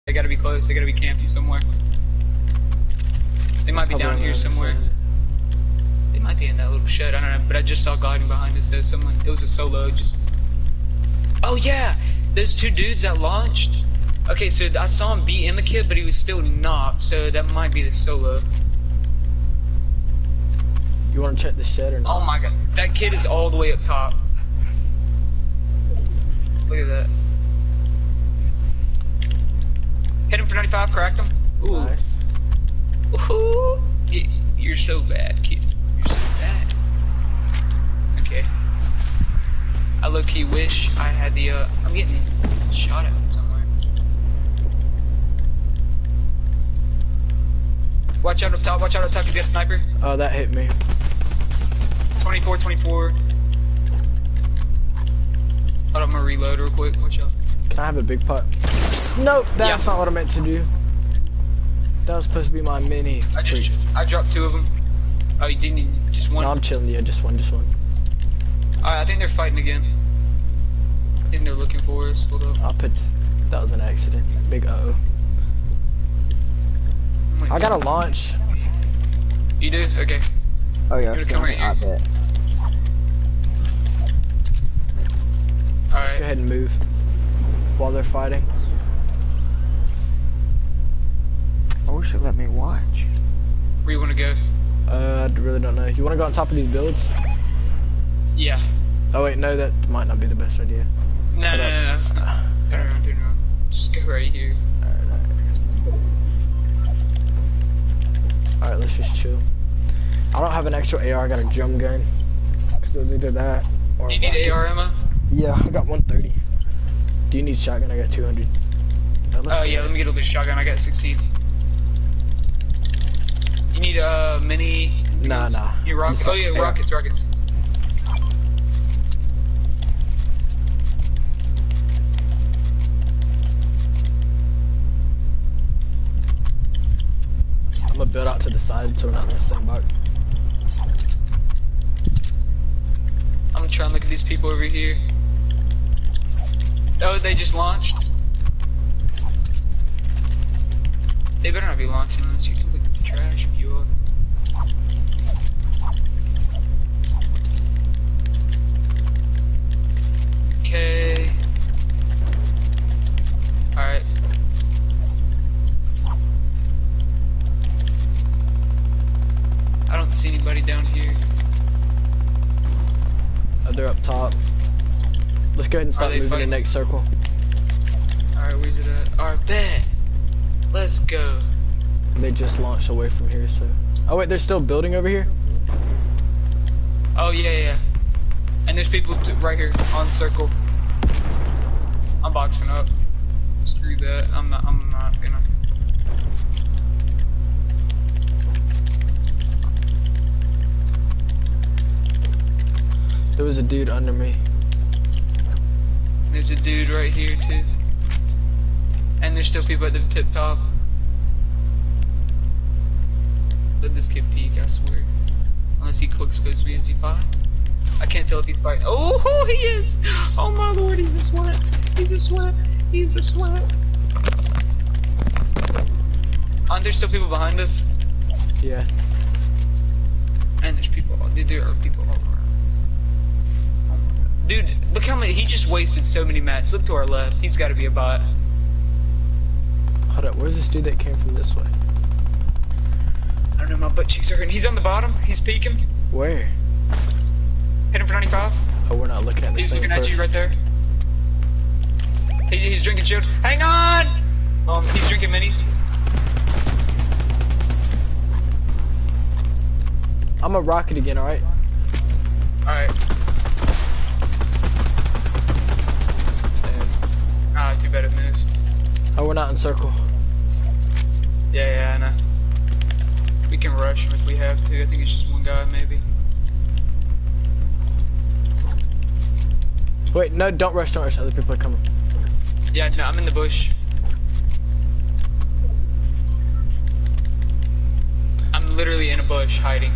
They gotta be close. They gotta be camping somewhere. They might be down here somewhere. They might be in that little shed. I don't know. But I just saw gliding behind us. So someone. It was a solo. Just. Oh yeah, those two dudes that launched. Okay, so I saw him beat Imikid, but he was still knocked. So that might be the solo. You want to check the shed or not? Oh my god, that kid is all the way up top. Look at that. Hit him for 95, cracked him. Ooh. Nice. Ooh. You're so bad, kid. You're so bad. Okay. I low-key wish I had the, I'm getting shot at from somewhere. Watch out up top, he's got a sniper. Oh, that hit me. 24. Hold on, I'm gonna reload real quick, watch out. Can I have a big pot? Nope, that's not what I meant to do. That was supposed to be my mini. I dropped two of them. Oh, you didn't need just one? No, I'm chilling, yeah, just one. Alright, I think they're fighting again. I think they're looking for us, hold up. That was an accident. Big uh-oh. I got a launch. You do? Okay. Oh yeah, come right I here. bet. Alright. Go ahead and move while they're fighting. I wish it let me watch. Where you wanna go? I really don't know. You want to go on top of these builds? Yeah. Oh wait, no, that might not be the best idea. No. Turn around. Just go right here. Alright, let's just chill. I don't have an extra AR, I got a drum gun. Cause it was either that or Do you need AR ammo? Yeah, I got 130. Do you need shotgun? I got 200. Oh yeah, let me get a little bit of shotgun, I got 16. You need a mini? Nah. You rockets? Oh yeah, rockets. I'm gonna build out to the side so we're not in the same boat. I'm gonna try and look at these people over here. Oh, they just launched? They better not be launching unless you can look at the trash if you are. Okay. Alright. I don't see anybody down here. Oh, they're up top. Let's go ahead and start moving to the next circle. Alright, where's it at? Alright, bet. Let's go. They just launched away from here, so. Oh wait, they're still building over here? Oh yeah. And there's people right here on circle. I'm boxing up. Screw that. I'm not gonna. There was a dude under me. There's a dude right here too. And there's still people at the tip top. Let this kid peek, I swear. Unless he clicks goes VZ5. I can't tell if he's fighting. Oh, he is! Oh my lord, he's a sweat. He's a sweat. Aren't there still people behind us? Yeah. And there's people, dude, there are people all around. Oh my god. Dude, look how many, he just wasted so many mats. Look to our left, he's gotta be a bot. Hold up, where's this dude that came from this way? I don't know, my butt cheeks are hurting. He's on the bottom, he's peeking. Where? Hit him for 95. Oh, we're not looking at the same person. He's looking at you right there. He's drinking shield. Hang on! He's drinking minis. I'm a rocket again, alright? Alright. Ah, too bad it missed. Oh, we're not in circle. Yeah, I know. We can rush him if we have to. I think it's just one guy, maybe. Wait, no, don't rush. Other people are coming. Yeah, no, I'm in the bush. I'm literally in a bush, hiding.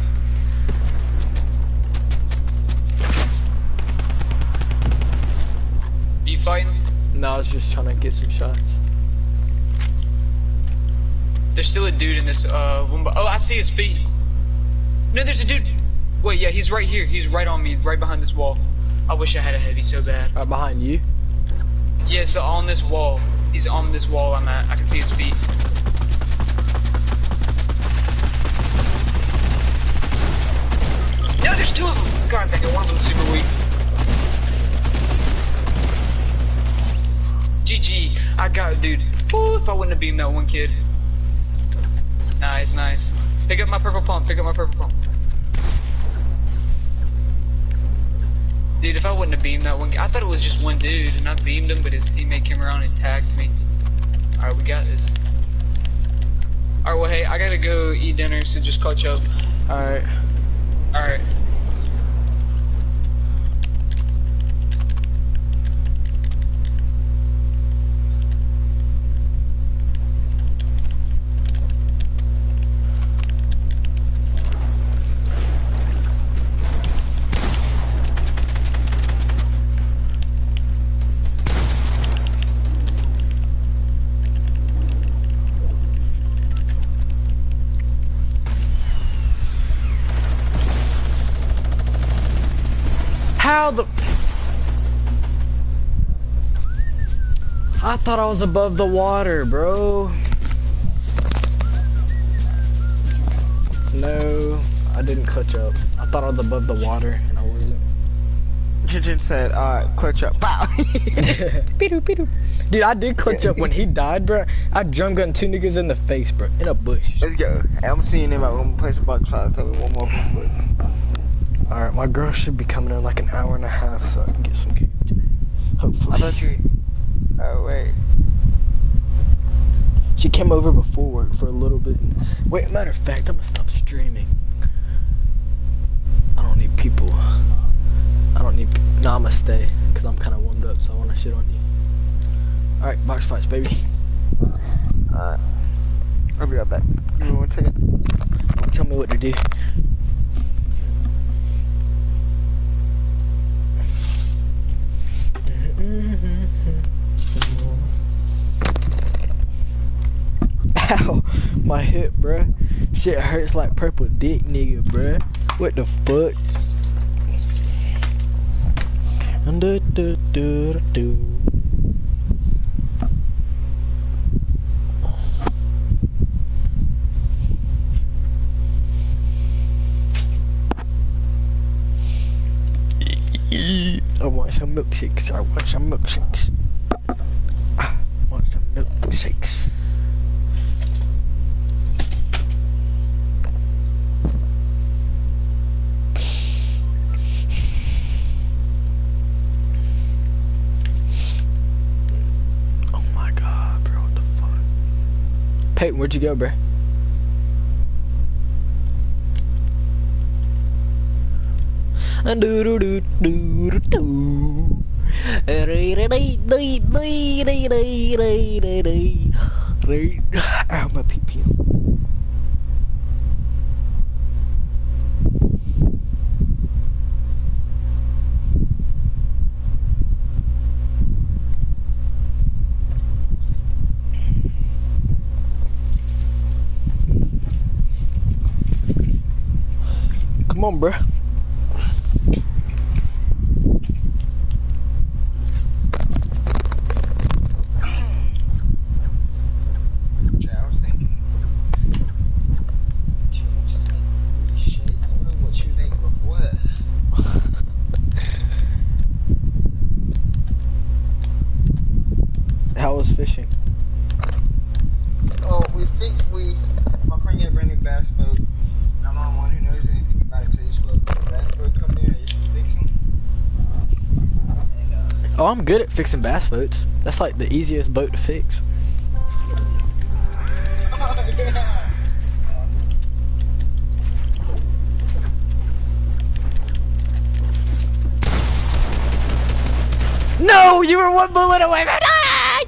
Are you fighting? No, I was just trying to get some shots. There's still a dude in this one. Oh, I see his feet. No, there's a dude. Wait, yeah, he's right here. He's right on me, right behind this wall. I wish I had a heavy so bad. Right behind you. Yeah, so on this wall. He's on this wall I'm at. I can see his feet. No, there's two of them. God, dang it, one of them's super weak. GG, I got it, dude. Ooh, if I wouldn't have beamed that one kid. Nice, nice. Pick up my purple pump, pick up my purple pump. Dude, if I wouldn't have beamed that one, I thought it was just one dude, and I beamed him, but his teammate came around and tagged me. Alright, we got this. Alright, well, hey, I gotta go eat dinner, so just catch up. Alright. Alright. How the... I thought I was above the water, bro. No, I didn't clutch up. I thought I was above the water, and I wasn't. Jinjin said, alright, clutch up. Pow! Dude, I did clutch up when he died, bro. I drum gun 2 niggas in the face, bro, in a bush. Let's go. I'm seeing him at one place about try to tell me one more foot. Alright, my girl should be coming in like an hour and a half, so I can get some cake today. Hopefully. I thought you... Oh, wait. She came over before work for a little bit. Wait, matter of fact, I'm gonna stop streaming. I don't need people. I don't need... Nah, I'm gonna stay, because I'm kind of warmed up, so I want to shit on you. Alright, box fights, baby. Alright. I'll be right back. Give me 1 second. Tell me what to do. Ow, my hip, bruh. Shit hurts like purple dick, nigga, bruh. What the fuck? I want some milkshakes. I want some milkshakes. I want some milkshakes. Oh my god, bro, what the fuck? Peyton, where'd you go, bro? Ow, my pee-pee. Come on, bruh. How was fishing? Oh, my friend got a brand new bass boat. I'm not one who knows anything about it, so he just let the bass boat come in and just fixing. Oh, I'm good at fixing bass boats. That's like the easiest boat to fix. Yeah. No, you were 1 bullet away from dying!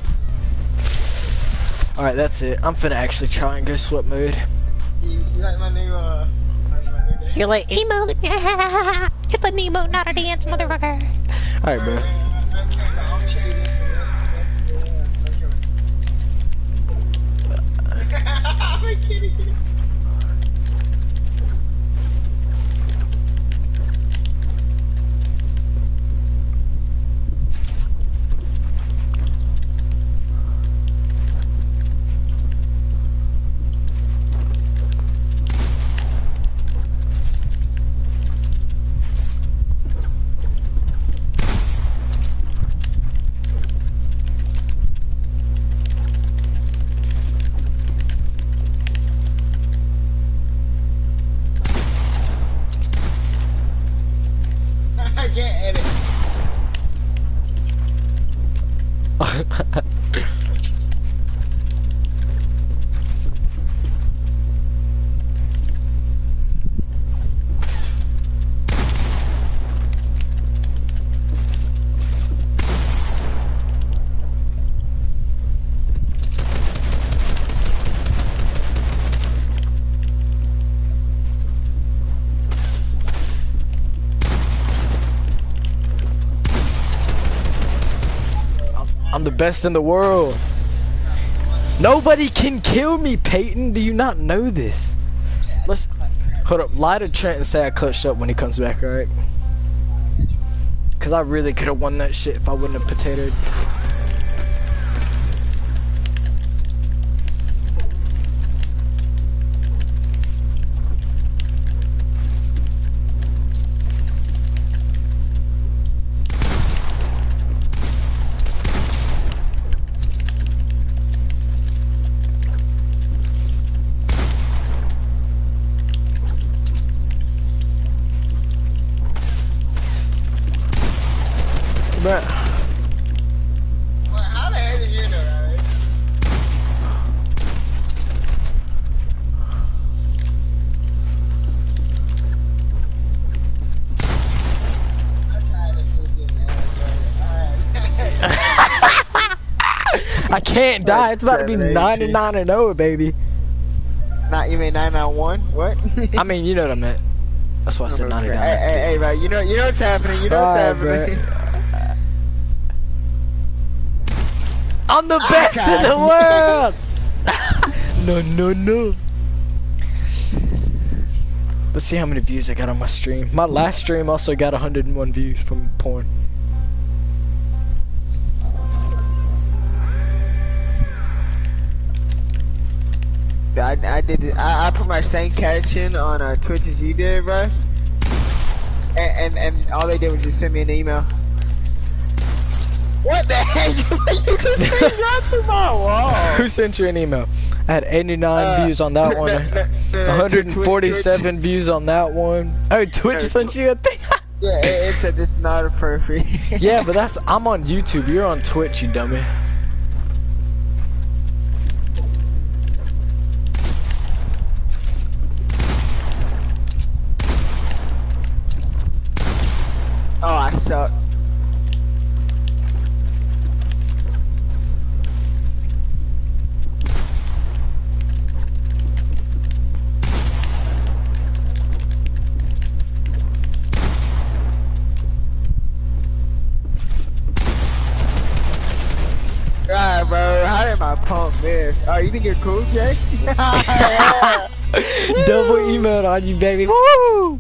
Alright, that's it. I'm finna actually try and go sweat mode. You like my new, You're like, emote. It's an emote, not a dance, motherfucker. Alright, bro. Okay, I'll show you this one. Yeah, okay. it. I can't edit. I'm the best in the world. Nobody can kill me, Peyton. Do you not know this? Let's hold up. Lie to Trent and say I clutched up when he comes back, alright? Cause I really could have won that shit if I wouldn't have potatoed. Bruh. Well, how the hell did you know that? Right? I tried to fix it, man. Alright. I can't die. It's about to be 99-0, baby. Not you mean 991? What? I mean, you know what I meant. That's why I said 99. Hey, bro, you know what's happening. You know what's happening. I'm the best in the world! No. Let's see how many views I got on my stream. My last stream also got 101 views from porn. I put my same caption on Twitch as you did, bro. And all they did was just send me an email. What the heck? You just came right through my wall. Who sent you an email? I had 89 views on that one. 147 views on that one. Oh, Twitch sent you a thing? Yeah, it said this is not appropriate. Yeah, but I'm on YouTube. You're on Twitch, you dummy. Oh, I suck. Right, bro. How did my pump miss? Oh, you think you're cool, Jay? Yeah. Double emailed on you, baby. Woo!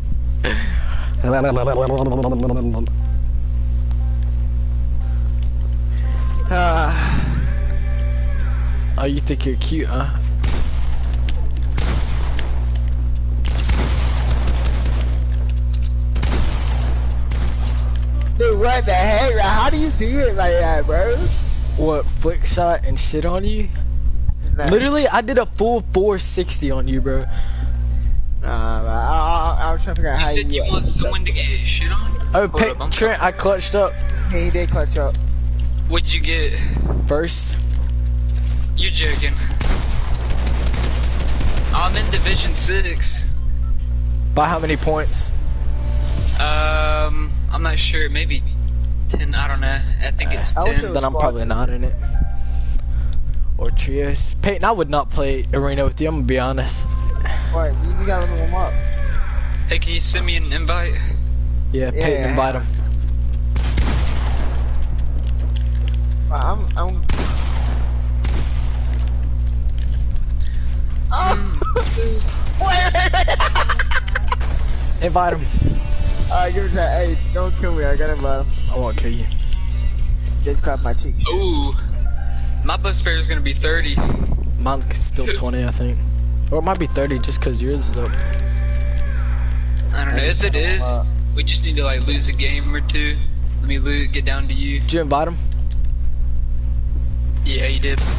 Oh, you think you're cute, huh? Dude, what the heck? Bro? How do you do it like that, bro? What, flick shot and shit on you? Nah. Literally, I did a full 460 on you, bro. I was trying to figure out You how said you want someone to get shit on? Oh, Hold up, Trent, I clutched up He did clutch up. What'd you get? first. You're joking. I'm in Division 6. By how many points? I'm not sure. Maybe 10. I don't know. I think it's I wish 10. it Then I'm probably not in it. Or trios. Peyton, I would not play arena with you. I'm gonna be honest. What? You gotta let him up. Hey, can you send me an invite? Yeah, Peyton, Yeah. invite him. I'm. Oh! Invite him. Alright, give it that. Hey, don't kill me. I gotta invite him. I won't kill you. Just clap my cheeks. Ooh. My bus fare is gonna be 30. Mine's still 20, I think. Or it might be 30 just because yours is up. I don't know. If it is, we just need to like lose a game or two. Let me get down to you. Did you invite him? Yeah, you did.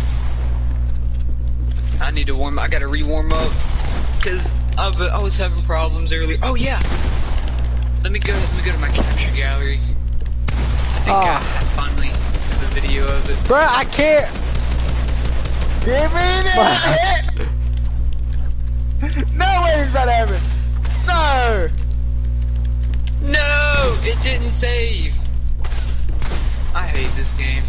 I need to I gotta re-warm up. Cause I was having problems earlier. Oh yeah! Let me go to my capture gallery. I think I finally have a video of it. Bruh, I can't! Give me that! No way is that happening! No! No! It didn't save! I hate this game.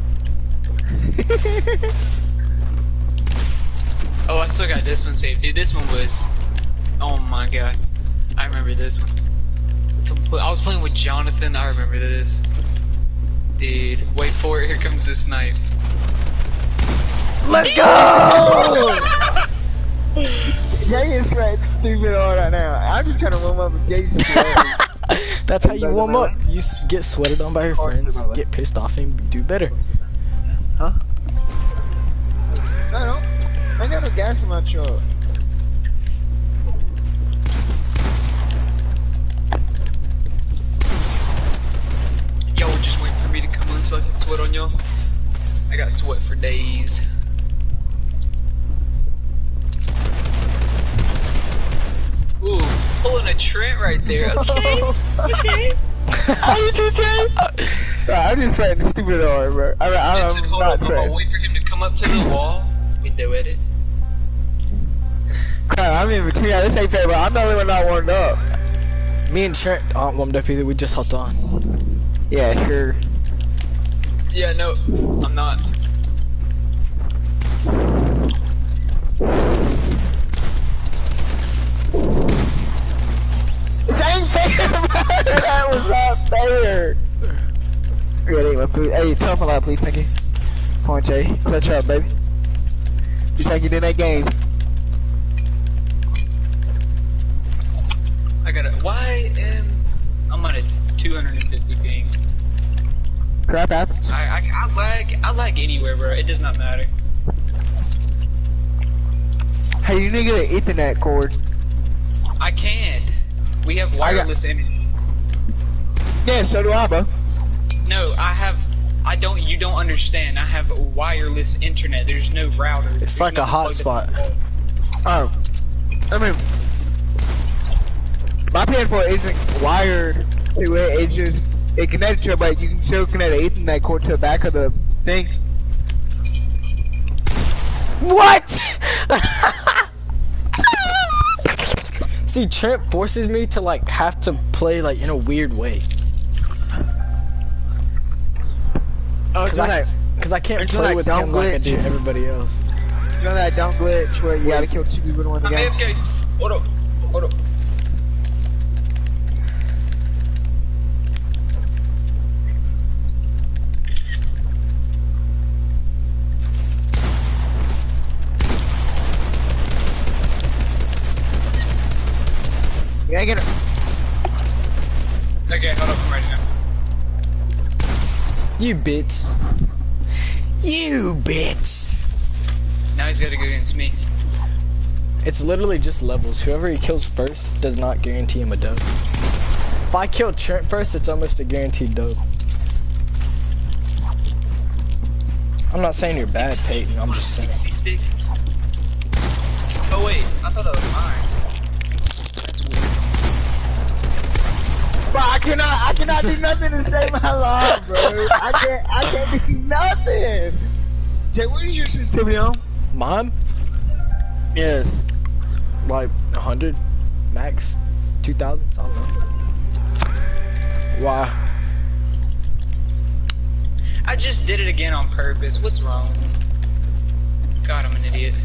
Oh, I still got this one saved. Dude, this one was... Oh my god. I remember this one. I was playing with Jonathan, I remember this. Dude, wait for it, here comes this snipe. Let's go! Jay is right stupid all right now. I'm just trying to warm up with Jason. That's how you warm up. You get sweated on by your friends, get pissed off, and do better. Huh? No. I got no gas in my truck. Y'all were just waiting for me to come on so I can sweat on y'all. I got sweat for days. Ooh, pulling a Trent right there. Okay. Okay. How you do, Jay? I'm just playing the stupid hard, bro. I'm not trying. Wait for him to come up to the wall. We do it. Crap, I'm in between. This ain't fair, bro. I'm the only one not warmed up. Me and Trent aren't warmed up either. We just hopped on. Yeah, sure. Yeah, no, I'm not. This ain't fair, bro. That was not fair. Ready, my food. Hey, turn off my light, please. Thank you. Come on, Jay. Clutch up, baby. Just like you did in that game. I got it. I'm on a 250 ping. Crap happens. I lag anywhere, bro. It does not matter. Hey, you need to get an Ethernet cord. I can't. We have wireless internet. Yeah, so do I, bro. No, you don't understand. I have wireless internet. There's no router. It's like a hotspot. Oh. I mean, my PS4 isn't wired to it. It's just, it connected to it, but you can still connect an Ethernet cord to the back of the thing. What? See, Trent forces me to like have to play like in a weird way. Oh, Cause I can't play with him like I do everybody else. You know that dumb glitch where you gotta kill two people in one I'm game? AFK. Hold up. Yeah, I get it. Okay, hold up. I'm ready now. You bitch. You bitch. Now he's gotta go against me. It's literally just levels. Whoever he kills first does not guarantee him a dub. If I kill Trent first, it's almost a guaranteed dub. I'm not saying you're bad, Peyton. I'm just saying. Pixie stick. Oh wait, I thought that was mine. Bro, I cannot do nothing to save my life, bro. I can't do nothing. Jay, what is your sensitivity on? Mine? Yes. Like 100 max, 2,000. I don't know. Why? I just did it again on purpose. What's wrong? God, I'm an idiot.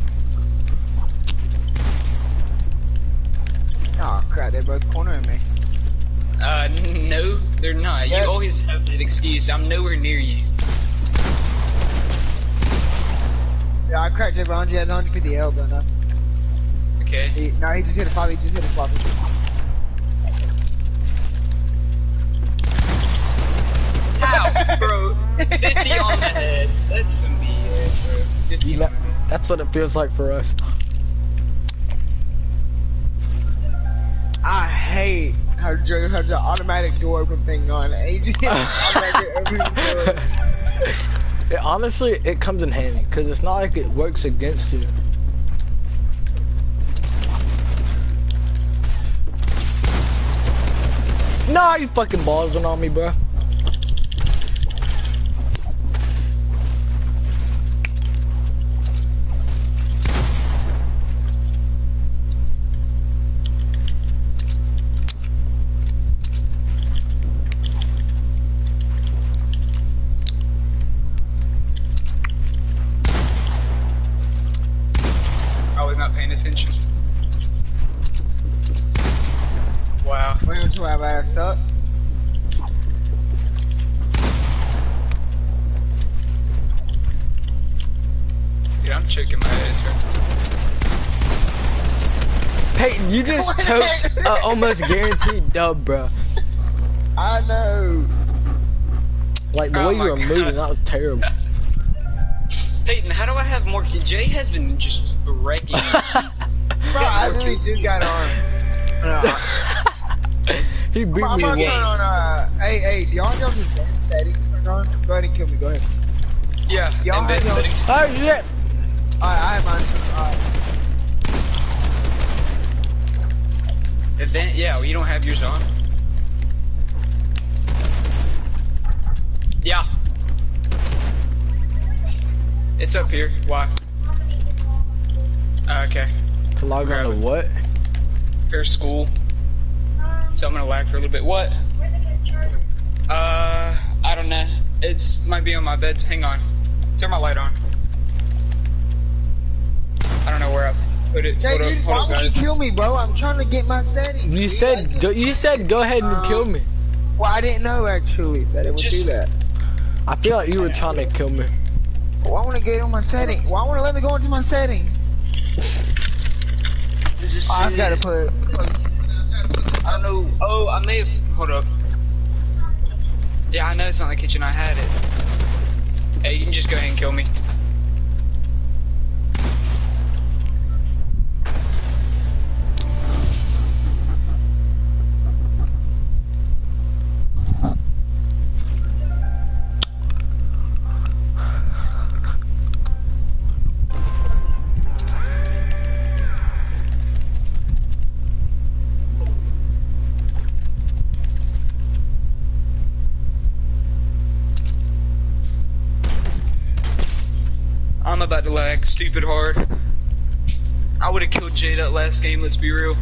Oh crap, they're both cornering me. No, they're not. Yep. You always have that excuse. I'm nowhere near you. Yeah, I cracked it, Ron. He has 150 L though, no. Okay. He just hit a 5, he just hit a flop. How, bro? 50 on the head. That's some BS, bro. 50 You on know, the head. that's what it feels like for us. I hate how Joe has an automatic door open thing on. Honestly, it comes in handy because it's not like it works against you. Nah, you fucking ballsing on me, bro. I was not paying attention. Wow. Wait until I ass up. Dude, I'm choking my ass right Peyton, you just choked a almost guaranteed dub, bro. I know. Like the Oh way you my were moving, God. that was terrible. now. Peyton, how do I have more? Jay has been just wrecking me. Bro, I really just got on. He beat I'm me gonna turn once. on, hey, do y'all have your bed settings turned on? Go ahead and kill me, go ahead. Yeah, Y'all and then have settings. Oh shit! Alright, I have mine. Alright. Event, yeah, well, you don't have yours on. Yeah. It's up here. Why? Okay. To log on Grab to it. what? Here's school. So I'm gonna lag for a little bit. What? I don't know. It's might be on my bed. Hang on. Turn my light on. I don't know where I put it. Jay, Hold up, why hold up, would you guys. kill me, bro? I'm trying to get my settings. You dude. said go ahead and kill me. Well, I didn't know actually that it would Just- do that. I feel like you were trying to kill me. Well, I want to get on my settings. Well, I want to let me go into my settings. Is this I've got to it? put. I don't know. Oh, I may have. Hold up. Yeah, I know it's not in the kitchen. I had it. Hey, you can just go ahead and kill me. I'm about to lag stupid hard. I would have killed Jay that last game, let's be real.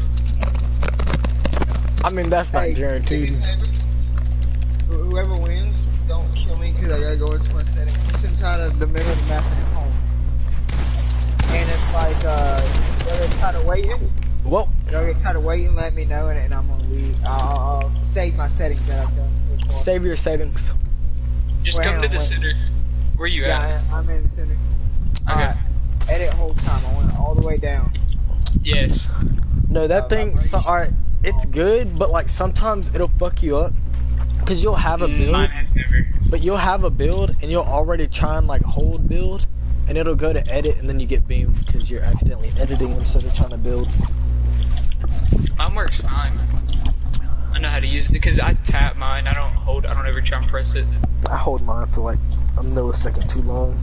I mean, that's not Hey, guaranteed. Whoever wins, don't kill me because I gotta go into my settings. It's inside of the middle of the map and at home. And it's like, y'all get tired of waiting. Well, Y'all get tired of waiting, let me know, and I'm gonna leave. I'll save my settings that I've done. So far. save your settings. Just Wait, come hang to on, the wait. center. Where you at? Yeah, I'm in the center. Okay. Alright. Edit whole time. I want it all the way down. Yes. No, that thing. So, alright, it's good, but like sometimes it'll fuck you up. Cause you'll have a build, Mine has never. but you'll have a build, and you'll already try and like hold build, and it'll go to edit, and then you get beamed because you're accidentally editing instead of trying to build. Mine works fine. I know how to use it because I tap mine. I don't ever try and press it. I hold mine for like a millisecond too long.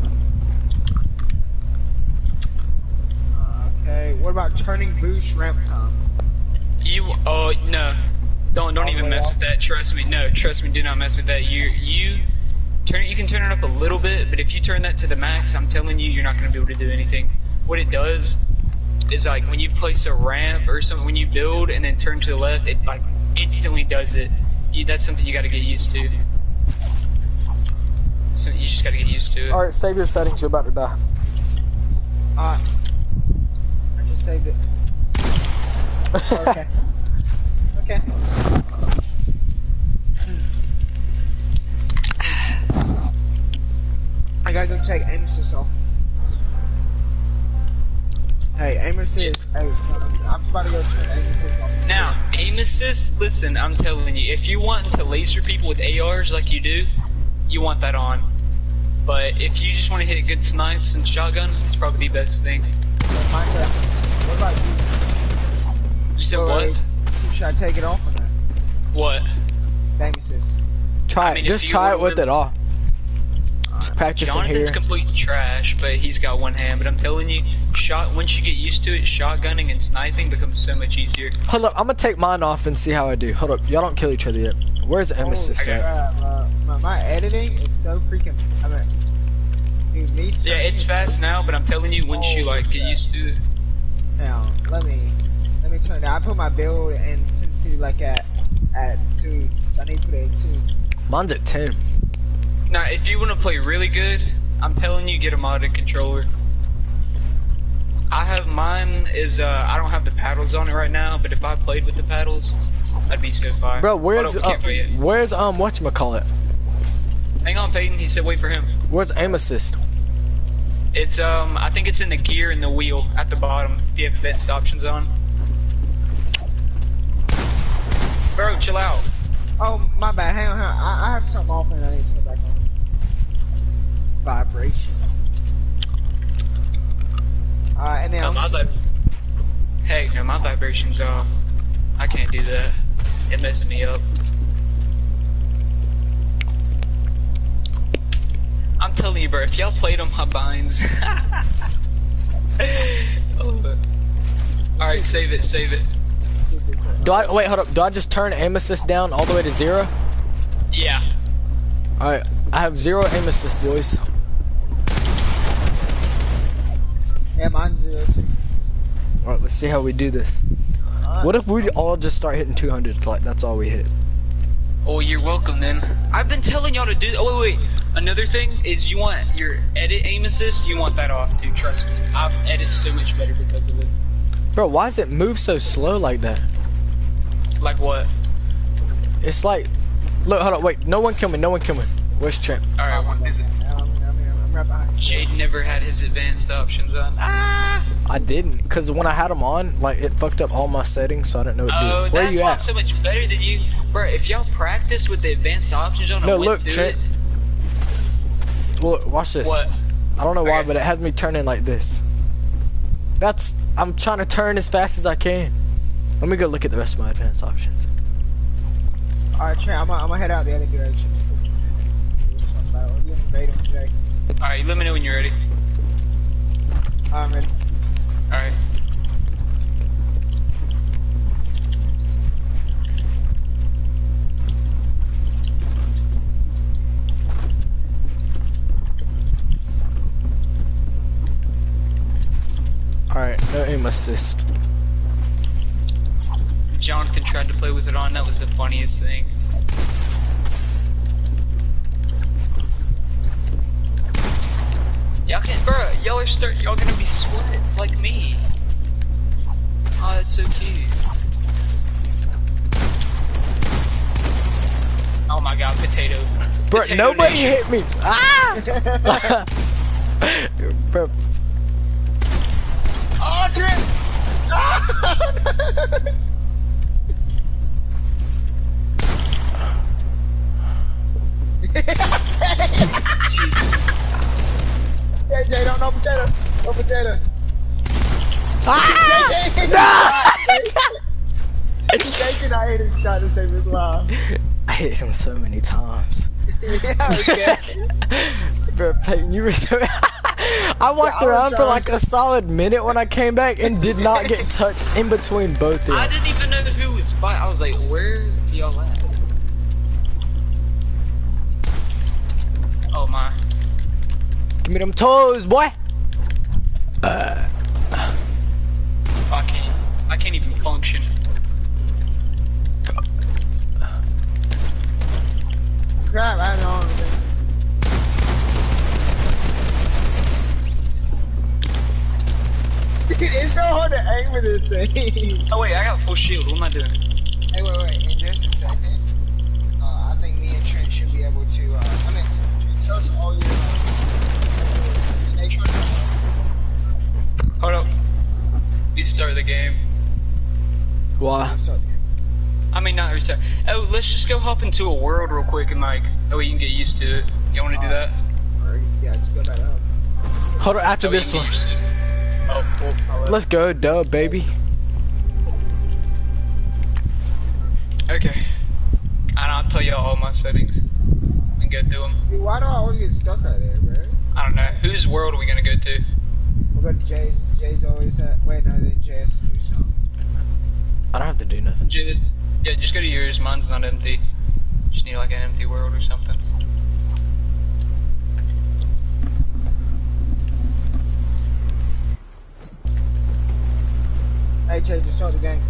Okay, what about turning boost ramp time? You, oh, no. Don't All the even way mess off? with that. Trust me. No, trust me. Do not mess with that. You can turn it up a little bit, but if you turn that to the max, I'm telling you, you're not going to be able to do anything. What it does is like when you place a ramp or something, when you build and then turn to the left, it like instantly does it. That's something you got to get used to. So you just got to get used to it. Alright, save your settings, you're about to die. I just saved it. Okay. Okay. I gotta go take aim assist off. Hey, aim assist. Hey, I'm just about to go turn aim assist off. Now, aim assist, listen, I'm telling you, if you want to laser people with ARs like you do, you want that on. But if you just want to hit good snipes and shotgun, it's probably the best thing. What about you? You said what? Should I take it off or not? What? Thank you, sis. Try I mean, it. Just if you try it want with to- it off. Just practicing Jonathan's here. complete trash, but he's got one hand. But I'm telling you, once you get used to it, shotgunning and sniping becomes so much easier. Hold up, I'm gonna take mine off and see how I do. Hold up, y'all don't kill each other yet. Where's aim assist okay. at? My editing is so freaking. I mean, dude, me. Yeah, it's fast now, but I'm telling you, once you like get used to it. Now, let me turn that. I put my build and sensitivity like at 3, so I need to put it at 2. Mine's at 10. Now, if you want to play really good, I'm telling you, get a modded controller. I have mine is I don't have the paddles on it right now, but if I played with the paddles, I'd be so fire. Bro, where's Hold on, we can't play yet. whatchamacallit? Hang on, Peyton. He said wait for him. Where's aim assist? It's I think it's in the gear and the wheel at the bottom. If you have advanced options on. Bro, chill out. Oh, my bad. Hang on. I have something off and I need to turn back on. Vibration. And then Heck no, my vibration's off. I can't do that. It messes me up. I'm telling you, bro, if y'all played on my binds. Oh. Alright, save it. Do I wait? Hold up. Do I just turn aim assist down all the way to 0? Yeah. All right, I have 0 aim assist, boys. Yeah, mine's 0 too. All right, let's see how we do this. What if we all just start hitting 200? Like that's all we hit. Oh, you're welcome then. I've been telling y'all to do. Oh wait. Another thing is you want your edit aim assist. You want that off too. Trust me. I edit so much better because of it. Bro, why does it move so slow like that? Like what? It's like, look, hold up, wait, no one kill me. Where's Trent? All right. What is it? I'm right behind you. Jade never had his advanced options on. Ah! I didn't, cause when I had them on, like it fucked up all my settings, so I didn't know what to Oh, do. Where that's you why I'm at? so much better than you, bro. If y'all practice with the advanced options on, No, I went look, through Trent. it. Look, watch this. What? I don't know why, Okay. but it has me turning like this. I'm trying to turn as fast as I can. Let me go look at the rest of my advanced options. Alright, Trent, I'm gonna head out the other direction. You invade him, Jay. All right, let me know when you're ready. I'm ready. All right. Alright, no aim assist. Jonathan tried to play with it on. That was the funniest thing. Y'all can, bro. Y'all gonna be sweats like me. Oh, that's so cute. Oh my God, potato. Bro, Potato nobody nation. hit me. Ah! Bro, Oh, Trent! Jay, don't no potato. No potato. ah! Jay cannot hit his shot to save his life. I hit him so many times. Yeah, okay. Bro, Peyton, you were so. I walked Yeah, I was around for trying- like a solid minute when I came back and did not get touched in between both of I them. didn't even know who was fighting. I was like, where y'all at? Oh my. Give me them toes, boy. I can't even function. Crap, I don't know. Dude, it's so hard to aim with this thing. Oh wait, I got full shield. What am I doing? Hey, wait, in just a second. I think me and Trent should be able to, tell us all your, make sure Hold up. You start the game. Why? I mean, not restart. Oh, let's just go hop into a world real quick and like, oh, you can get used to it. You want to do that? Yeah, just go back up. Hold on, after Oh, this you one. can use it. Oh, cool. Let's go, dub, baby. Okay. And I'll tell you all my settings. And go through them. Dude, why do I always get stuck out there, bro? I don't know. Whose world are we gonna go to? We'll go to Jay's. Jay's always at. Wait, no, then Jay has to do something. I don't have to do nothing. Yeah, just go to yours. Mine's not empty. Just need like an empty world or something. Hey, Jay, just start the game.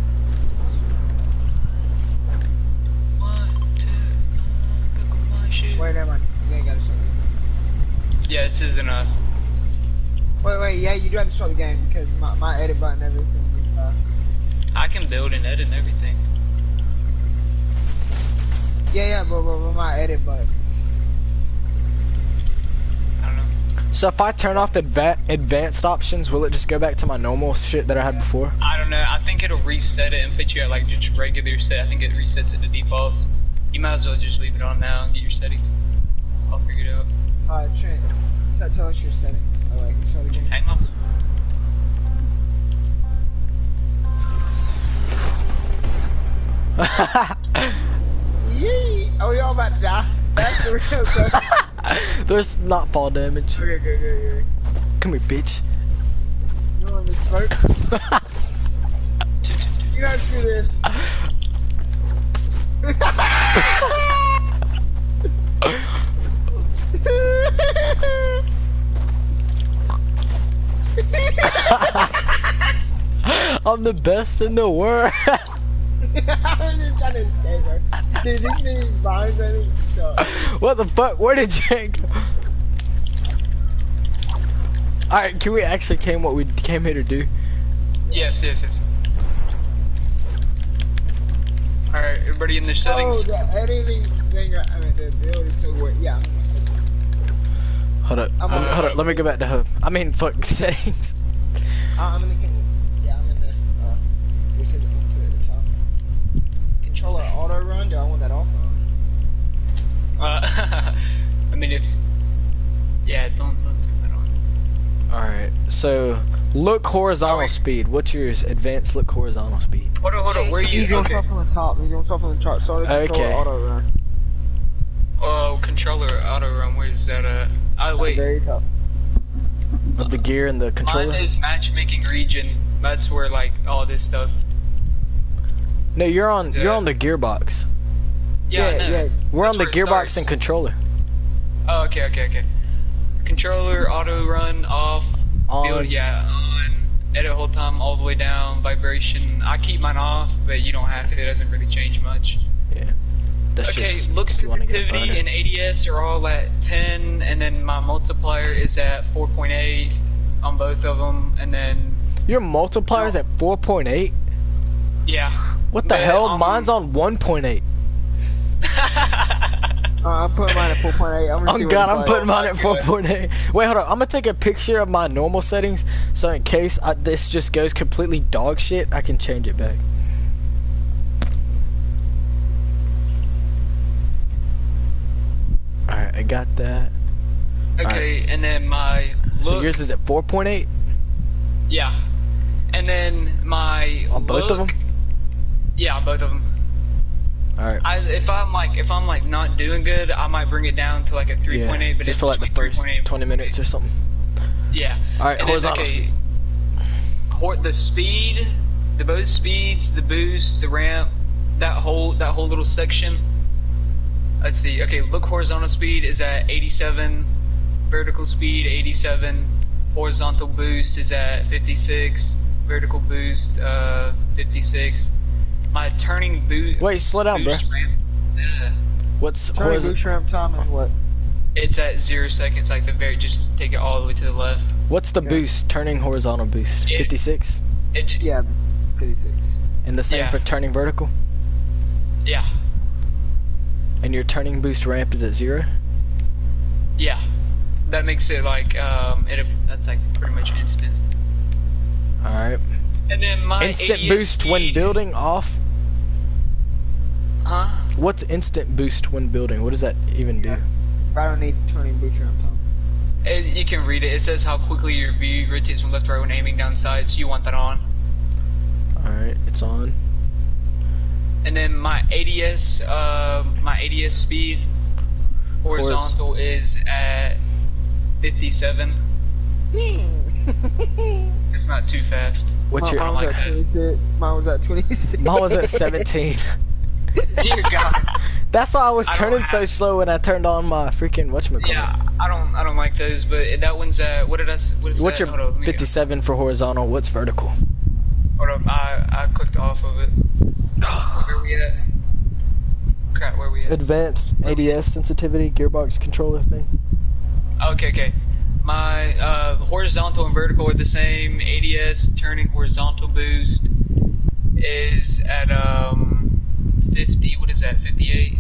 1, 2, look at my shit. Wait, never mind. You ain't gotta start the game. Yeah, this isn't a. Wait, yeah, you do have to start the game because my edit button and everything. I can build and edit and everything. Yeah, but my edit button. I don't know. So if I turn off advanced options, will it just go back to my normal shit that I had before? I don't know. I think it'll reset it and put you at like just regular set. I think it resets it to defaults. You might as well just leave it on now and get your settings. I'll figure it out. Trent, tell us your settings. Oh wait, you start the game. Hang on. Yee! Oh, y'all about to die. That's the real stuff. There's not fall damage. Okay, good. Come here, bitch. You want to smoke? You don't screw this. I'm the best in the world. I was trying to escape her. Dude, this thing behind me sucks. What the fuck? Where did Jake go? Alright, can we actually came what we came here to do? Yes. Alright, everybody in their settings. Oh, the editing thing, I mean, the build is so weird. Yeah, I'm in my settings. Hold up. Hold up. Let me go back to home. I mean, fuck settings. I'm in the, yeah, I'm in the, it says input at the top. Controller auto run, do I want that off on? I mean, if yeah, don't turn that on. Alright, so look horizontal speed. What's yours? Advanced look horizontal speed. Hold on. Where are you? He's doing Okay. stuff on the top. He's doing stuff on the chart. Sorry, Okay. controller auto run. Oh, controller auto run. Where's that? Oh wait. Very top. Of the gear and the controller? Mine is matchmaking region. That's where like all this stuff. No, you're on the gearbox. Yeah, I know. yeah. We're on the That's where it gearbox starts. and controller. Oh, okay. Controller auto run off. On. Build, yeah, on. Edit whole time all the way down. Vibration. I keep mine off, but you don't have to. It doesn't really change much. Yeah. That's Okay, just look if you wanna get a sensitivity boner. and ADS are all at 10, and then my multiplier is at 4.8 on both of them, and then Your multiplier's at 4.8? yeah. What the But, hell? Mine's on 1.8. I'm putting mine at 4.8. I'm gonna see Oh what god, it's I'm like. putting mine at Okay. 4.8. Wait, hold on. I'm gonna take a picture of my normal settings, so in case this just goes completely dog shit, I can change it back. Alright, I got that. Okay, and then my look. So yours is at 4.8? Yeah. And then my On both of look- them? Yeah, on both of them. Alright. If I'm like not doing good, I might bring it down to like a 3.8. Yeah, But just it's for like the first 3.8. 20 minutes or something. Yeah. Alright, And then, horizontal okay, speed. The speed, both speeds, the boost, the ramp, that whole little section. Let's see. Okay, look horizontal speed is at 87, vertical speed 87, horizontal boost is at 56, vertical boost 56. My turning Wait, slow down, bro. boost ramp, What's Turning horizontal? boost ramp time is what? it's at 0 seconds. Like just take it all the way to the left. What's the boost? Turning horizontal boost? Yeah. 56? Yeah, 56. And the same Yeah. for turning vertical? Yeah. And your turning boost ramp is at 0? Yeah. That makes it like that's like pretty much instant. Alright. And then my Instant ADS boost when speed- building off? Huh? What's instant boost when building? What does that even do? I don't need turning boot ramp, Tom. You can read it. It says how quickly your view rotates from left to right when aiming down sights. You want that on. Alright, it's on. And then my ADS speed horizontal is at 57. It's not too fast. What's your... I don't like that. 26. Mine was at 26. Mine was at 17. Dear God. That's why I was I don't turning so have- slow when I turned on my freaking whatchamacallit. Yeah, I don't like those, but that one's at, what is What's that? your Hold on, let me get- 57 for horizontal? What's vertical? Hold up, I clicked off of it. Where we at? Crap, where we at? Advanced ADS sensitivity gearbox controller thing. Okay. My horizontal and vertical are the same. ADS turning horizontal boost is at 50. What is that? 58.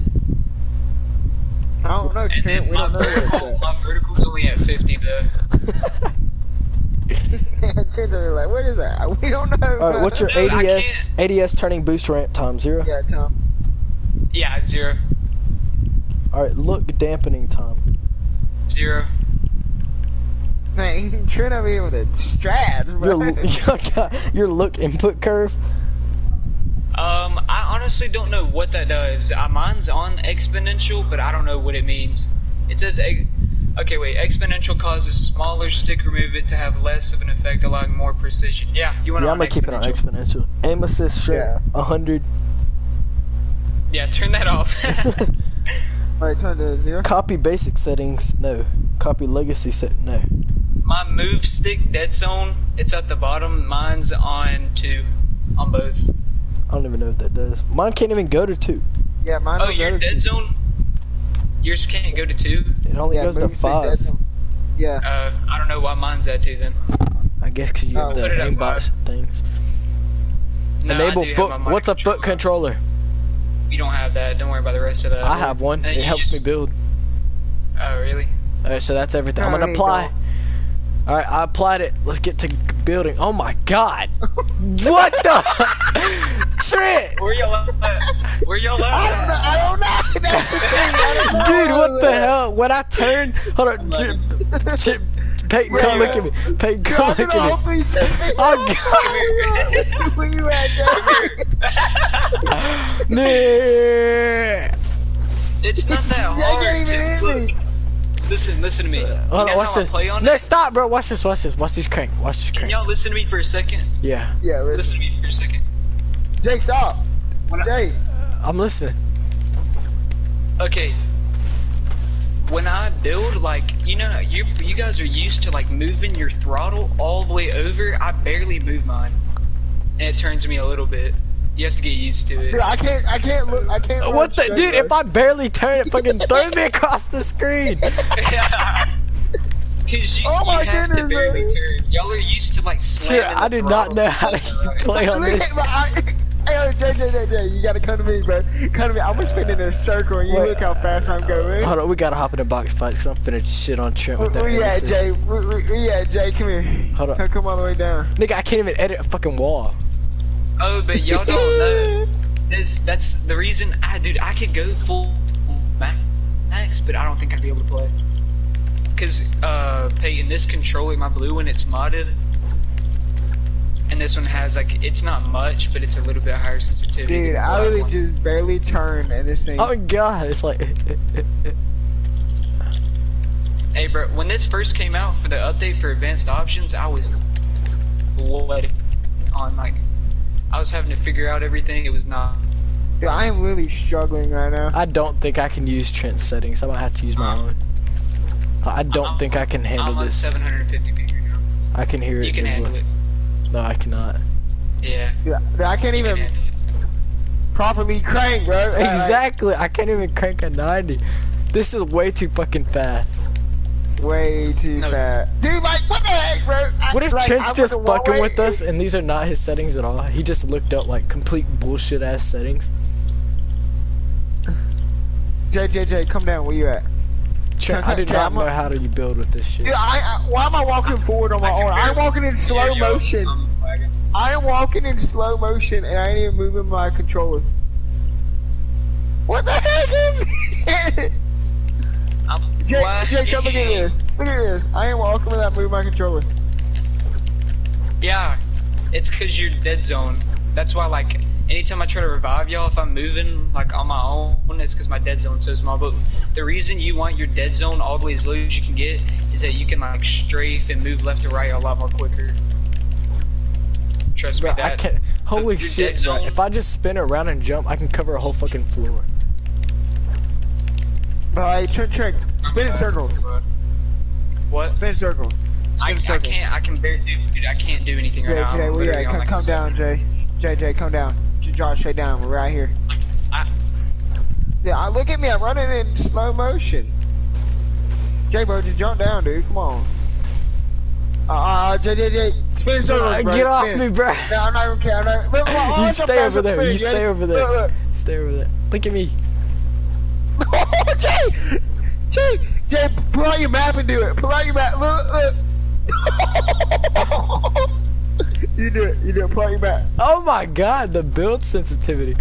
I don't know, And Trent. then We don't know where it's at. my vertical's only at 50 though. Trent's over like, what is that? We don't know. Alright, what's your Dude, I ADS turning boost ramp time? 0? Yeah, Tom. Yeah, 0. Alright, look dampening time. 0. Man, Trent over here with a strats, bro. Your look input curve. I honestly don't know what that does. Mine's on exponential, but I don't know what it means. It says, okay, wait, exponential causes smaller sticker movement to have less of an effect, allowing more precision. Yeah, you want Yeah, to I'm gonna keep it on exponential. Aim assist strength 100. Yeah, turn that off. Alright, turn to 0. Copy basic settings, no. Copy legacy setting, no. My move stick dead zone, it's at the bottom. Mine's on 2, on both. I don't even know what that does. Mine can't even go to 2. Yeah, mine Oh, don't your go to dead 2. zone? Yours can't go to 2? It only Yeah, goes to move stick 5. dead zone. Yeah. I don't know why mine's at 2 then. I guess because you have Oh, the put it at aimbot 5. things. No, Enable I do foot. have my What's a foot controller? You don't have that. Don't worry about the rest of that. I have one. And It you helps just- me build. Oh, really? Alright, so that's everything. I'm No, gonna you apply. don't. Alright, I applied it. Let's get to building. Oh my god! What the? Trent! Where y'all at? Where y'all at? I don't know. That's the thing. I don't know. Dude, what the hell? When I turned, hold on, Chip, Peyton, come look at me. Peyton, come Drop look it all at me. 360. Oh god! Where you at, Jay? Nah. It's not that You hard. can't even Just hear me. look. Listen to me. Hold You on, know watch how I this. play on No, it? stop, bro. Watch this. Watch this. Watch this crank. Watch this Can crank. y'all listen to me for a second? Yeah, Yeah, Listen to me for a second. Jay, stop. When I- Jay. I'm listening. Okay. When I build, like, you know, you guys are used to like moving your throttle all the way over. I barely move mine, and it turns me a little bit. You have to get used to it. Dude, I can't look. I can't. run What the straight, dude? bro. If I barely turn, it fucking throws me across the screen. Because you, Oh my you have to goodness, barely man. turn. Y'all are used to like slamming Shit, I the do not throttle know how to left and right. play on this. Hey, Jay, you gotta come to me, bro. Come to me. I'm gonna spin in a circle, and you Wait. look how fast I'm going. Hold on, we gotta hop in a box fight because I'm finna shit on Trent with that. Where you at, emphasis. Jay? Where you at, Jay? Come here. Hold on. Come all the way down. Nigga, I can't even edit a fucking wall. Oh, but y'all don't know. That's the reason. Dude, I could go full max, but I don't think I'd be able to play. Cause Peyton, this controller, my blue one, it's modded, and this one has like it's not much, but it's a little bit higher sensitivity. Dude, than the I black really one. just barely turned, and this thing. Oh god, it's like. Hey, bro, when this first came out for the update for advanced options, I was bloody on like I was having to figure out everything. It was not. Dude, I am really struggling right now. I don't think I can use Trent's settings. I might have to use my own. I don't think I can handle I'm on this. 750 right now. I can hear it. You can handle it. No, I cannot. Yeah. Dude, I can't You even can handle it. properly crank, bro. Like, Exactly. I can't even crank a 90. This is way too fucking fast. way too No. fast. Dude, like, what the heck, bro? What if like, Trent's I just went the fucking wrong with way. us and these are not his settings at all? He just looked up like complete bullshit ass settings. JJJ, come down. Where you at? Trent, I do Okay, not I'm know a- how do you build with this shit. Dude, why am I walking forward on my own? I'm walking in slow Yeah, yo, motion. I'm lagging. I am walking in slow motion and I ain't even moving my controller. What the heck is it? I'm Jay, lagging. come look at this. Look at this. I ain't walking without moving my controller. Yeah, it's cause you're dead zone. That's why, like, anytime I try to revive y'all, if I'm moving, like, on my own, it's cause my dead zone's so small. But the reason you want your dead zone all the way as low as you can get is that you can, like, strafe and move left to right a lot more quicker. Trust me, Bro, I that. can't. Holy your shit, dead bro. zone- If I just spin around and jump, I can cover a whole fucking floor. Alright, trick. Spin in circles. What? Spin in circles. I can barely dude, I can't do anything Jay, right now. Jay, I'm we literally on, come, like, come a down, Jay. Jay, come down. Just draw straight down. We're right here. Yeah, look at me. I'm running in slow motion. Jay, bro, just jump down, dude. Come on. Jay. Spin in circles, bro. Get off Spin. me, bro. No, I'm not even care. You stay over there. You stay over there. Look. Stay over there. Look at me. Jay, pull out your map and do it. Pull out your map. Look. You do it. Pull out your map. Oh my god, the build sensitivity.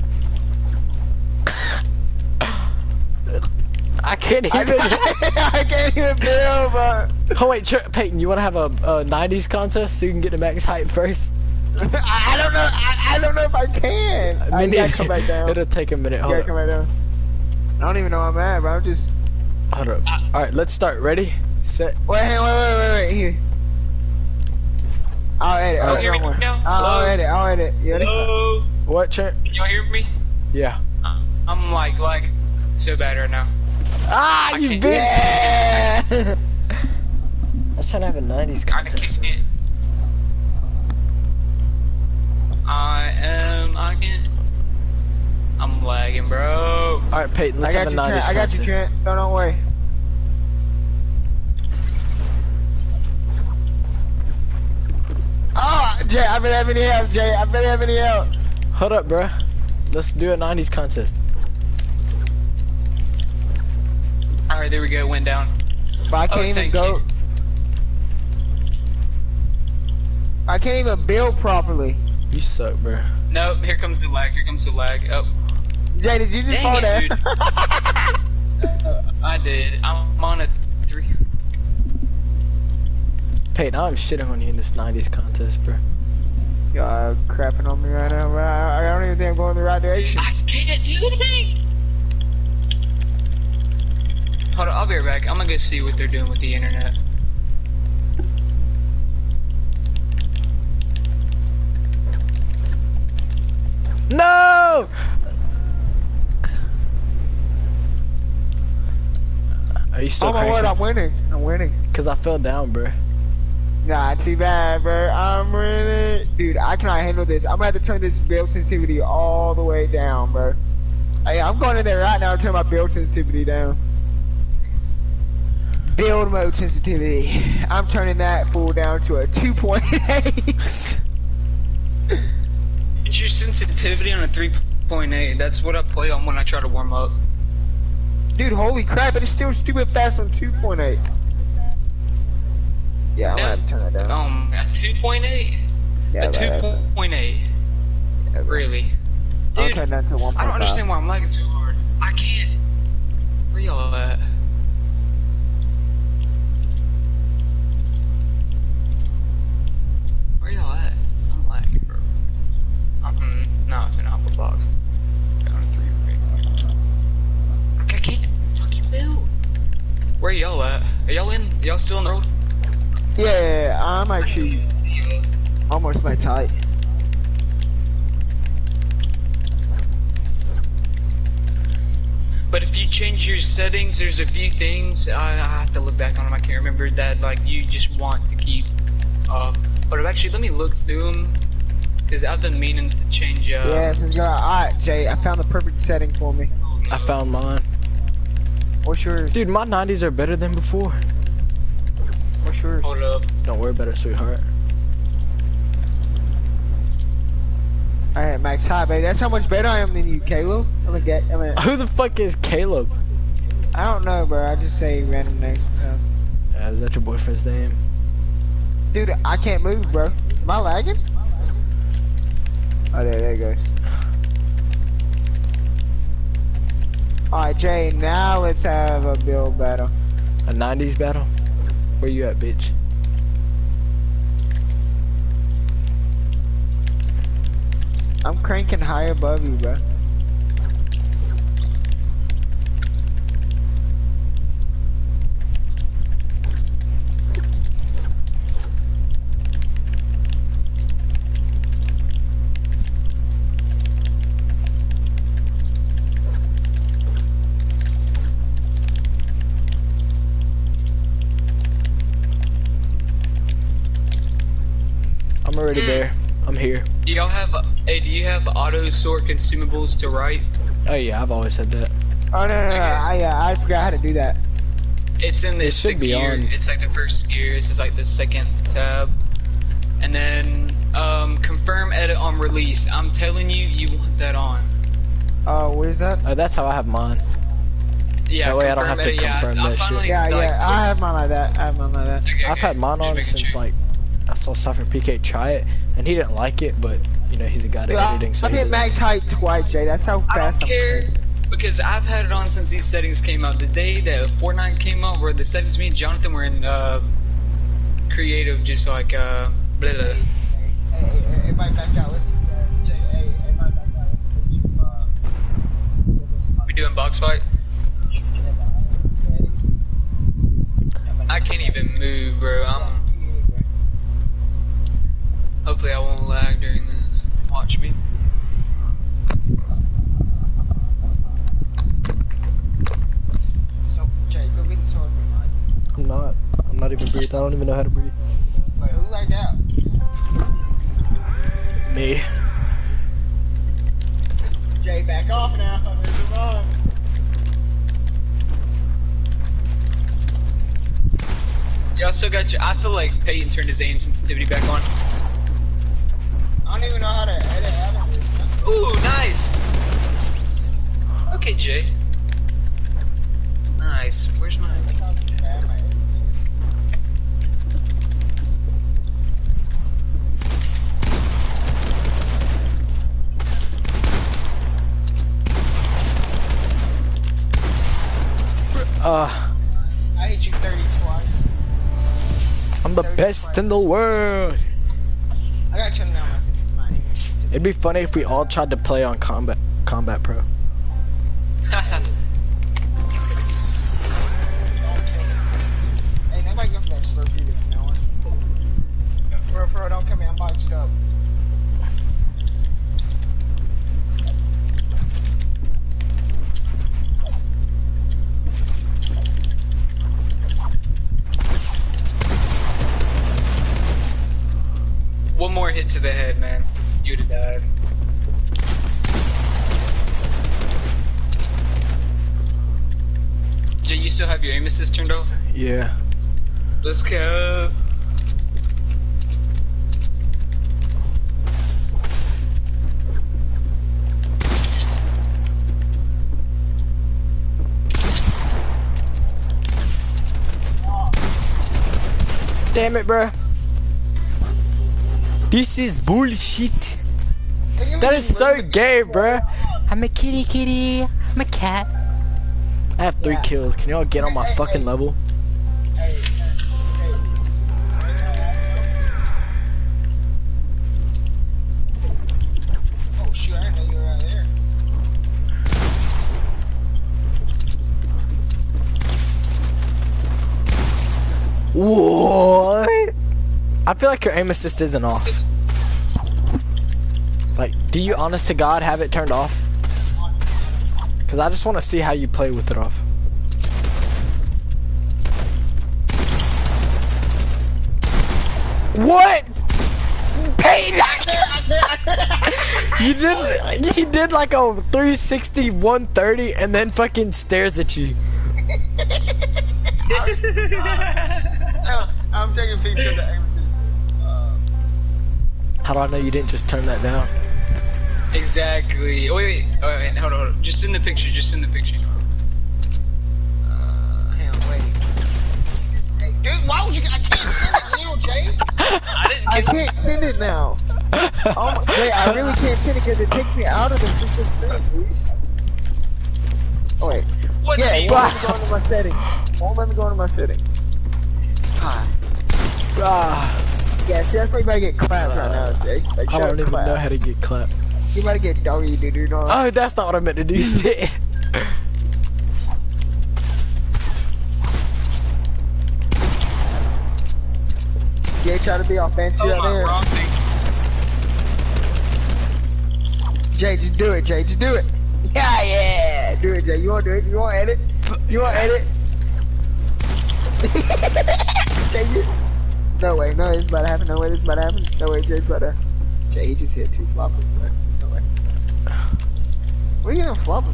I can't even. I can't even build, bro. Oh wait, Peyton, you want to have a 90s contest so you can get to max height first? I don't know. I don't know if I can. I gotta come back down. It'll take a minute. I Hold gotta up. come back down. I don't even know where I'm at, bro. I'm just. Hold up. All right, let's start. Ready, set. Wait. Here. I'll edit. Oh, hear me now? I'll edit. You ready? Hello? What, Trent? Can y'all hear me? Yeah. I'm like so bad right now. Ah, you can't- bitch! Yeah. I was trying to have a 90s I contest. can't. I'm lagging, bro. All right, Peyton, let's I have a got you, 90s Trent. I got you, contest. Trent. Don't worry. Oh, Jay, I better have any help, Jay. I better have any help. Hold up, bruh. Let's do a 90s contest. Alright, there we go. Went down. But I can't even thank go. you. I can't even build properly. You suck, bruh. Nope, here comes the lag. Oh. Jay, did you just Dang fall it, down? dude. I did. I'm on a 3. Peyton, I'm shitting on you in this 90s contest, bruh. Y'all crapping on me right now, bro. I don't even think I'm going in the right direction. I can't do anything. Hold on, I'll be right back. I'm gonna go see what they're doing with the internet. No! Are you still Oh my word, I'm winning. I'm winning. Because I fell down, bruh. Not too bad, bro. I'm winning. Dude, I cannot handle this. I'm gonna have to turn this build sensitivity all the way down, bro. Hey, I'm going in there right now to turn my build sensitivity down. Build mode sensitivity. I'm turning that full down to a 2.8. It's your sensitivity on a 3.8. That's what I play on when I try to warm up. Dude, holy crap, it is still stupid fast on 2.8. Yeah, I'm gonna have to turn that down. A 2.8? Yeah, A 2.8? Yeah, bro. Really? I'll Dude, turn that to 1.5. I don't understand why I'm lagging so hard. I can't. Where y'all at? Where y'all at? I'm lagging, bro. No, it's an alpha box. Down to 3. I can't fucking build. Where y'all at? Are y'all in? Y'all still in the road? Yeah, I'm actually almost max height. But if you change your settings, there's a few things I have to look back on them. I can't remember that like you just want to keep. But actually, let me look through them because I've been meaning to change. Yeah, this is alright, Jay. I found the perfect setting for me. I found mine. What's yours? Dude, my 90s are better than before. What's yours? Hold up. Don't worry about it, sweetheart. Alright, max height, baby. That's how much better I am than you, Caleb. Who the fuck is Caleb? I don't know, bro. I just say random names. Is that your boyfriend's name? Dude, I can't move, bro. Am I lagging? Oh, there it goes. Alright, Jay, now let's have a build battle. A 90s battle? Where you at, bitch? I'm cranking high above you, bro. I'm already there. I'm here. Do y'all have? Hey, do you have auto sort consumables to right? Oh yeah, I've always had that. Oh no, I forgot how to do that. It's in this. It should be gear. on. It's like the first gear. This is like the second tab, and then confirm edit on release. I'm telling you, you want that on. Oh, where's that? Oh, that's how I have mine. Yeah. That way I don't have to edit, confirm I that shit. finally, Yeah, like, I have mine like that. Okay, I've had mine just on making since sure. like I saw Cypher PK try it, and he didn't like it, but you know he's a guy at Dude, editing. So I he hit doesn't- max height twice, Jay. That's how I fast don't I'm care cranking. because I've had it on since these settings came out. The day that Fortnite came out, where the settings me and Jonathan were in creative, just like blah, blah. Hey, everybody back out. Let's Jay. Hey, everybody back out. Let's go to We doing box fight? I can't even move, bro. Hopefully I won't lag during this. Watch me. So, Jay, go get the sword with mine. I'm not even breathing. I don't even know how to breathe. Wait, who lagged out? Me. Jay, back off now. There's a on. Y'all still got your. I feel like Peyton turned his aim sensitivity back on. I don't even know how to edit out of it. Ooh, nice. Okay, Jay. Nice. Where's mine? Look how bad my editing is. I hit you 30 twice. I'm the best in the world. I gotta turn down my aim. It'd be funny if we all tried to play on Combat Pro. Hey, nobody go for that Slurpee with no one. For real, don't come in, I'm boxed up. One more hit to the head, man. You'd have died. Jay, you still have your aim assist turned off? Yeah. Let's go. Damn it, bruh. This is bullshit. That is so gay, bruh. I'm a kitty. I'm a cat. I have 3 kills. Can y'all get on my fucking level? Hey, oh shoot, I didn't know you were out there. What? I feel like your aim assist isn't off. Like, do you honest to God have it turned off? Cause I just want to see how you play with it off. What? Peyton! He did like a 360, 130, and then fucking stares at you. I'm taking a picture of the aim assist. How do I know you didn't just turn that down? Exactly. Oh, wait. Oh, wait. Hold on. Just in the picture. Hang on, wait. Hey, dude, why would you? I can't send it now, Jay. I can't send it now. Oh my, wait, I really can't send it because it takes me out of the freaking thing, dude. Oh wait. What Yeah, the? it won't let me go into my settings. Won't let me go into my settings. Ah, Yeah, see, that's why you better get clapped right now, Jay. Like, I don't even know how to get clapped. You better get doggy, dude. You know? Oh, that's not what I meant to do. Sit. Jay try to be all fancy Oh out my, there. wrong thing. Jay, just do it, Jay. Just do it. Yeah, yeah. Do it, Jay. You want to do it? You want to edit? You want to edit? Jay, you... No way. No, it's about to happen. No way, this is about to happen. No way, Jay's about to... Jay, he just hit 2 floppers. No way. Where are you gonna flop him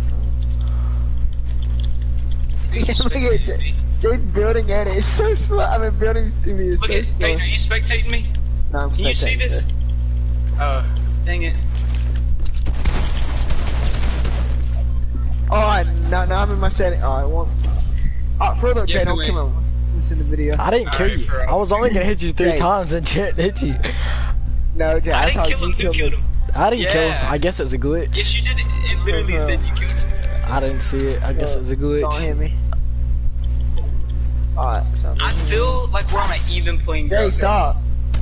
from? Look at Jay. Jay's building at it. It's so slow. I mean, building to me is Look so at, slow. Peyton, are you spectating me? No, I'm Can you see spectating, this? sir. Dang it. Oh, no, I'm in my setting. Oh, I won't. Oh, further, You Jay, have to don't wait. kill him. Let's in the video. I didn't kill Alright, you. bro. I was only gonna hit you 3 Jay. times and Jet hit you. No, Jay, I I didn't thought kill him. you Who killed killed me. him? I didn't kill him. Yeah. I guess it was a glitch. Yes, you did it. It literally said you killed him. I didn't see it. I guess it was a Don't glitch. hit me. Alright, so. I feel like we're on an even playing Jay, ground. stop.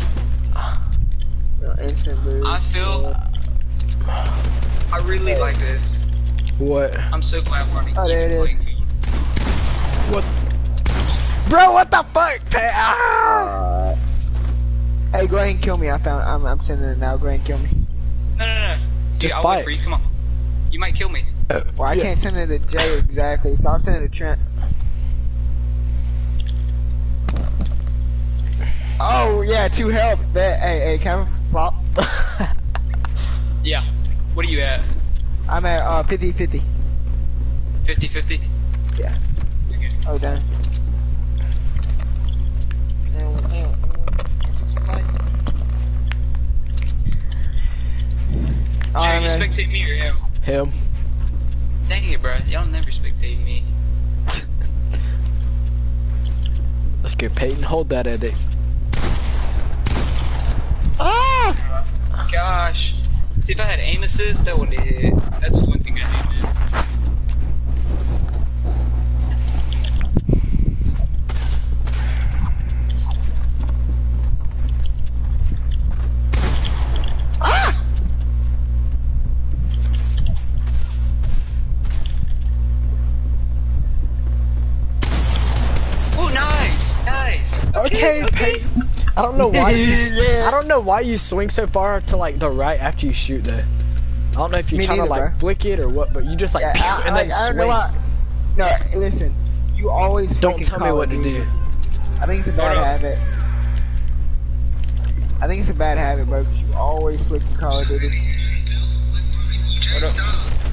Instant move. I feel. I really like this. What? I'm so glad we're on an Oh, there even it is. playing field. What? Bro, what the fuck? Ah! Hey, go ahead and kill me. I'm sending it now. Go ahead and kill me. No. Just I'll fight. wait for you. Come on. You might kill me. Well, I Yeah. can't send it to Jay exactly, so I'm sending it to Trent. Oh, yeah, 2 health. Hey, can I flop? Yeah. What are you at? I'm at 50-50. 50-50? Yeah. You're good. Oh, done. Jay, you spectate me or him? Him. Dang it, bro. Y'all never spectate me. Let's go, Peyton. Hold that edit. Ah! Gosh. See, if I had aim assist, that would have hit. That's one thing I do miss. Ah! Oh, nice. Okay, Peyton. I don't know why you. Yeah. I don't know why you swing so far to like the right after you shoot though. I don't know if you're Me trying to neither, like bro. flick it or what, but you just like Yeah, pew, and then I don't know swing. why. No, listen. You always Don't freaking tell me Call what of to Duty. do. I think it's a bad Hold up. habit. I think it's a bad habit, bro, because you always flick the Call of Duty. What up?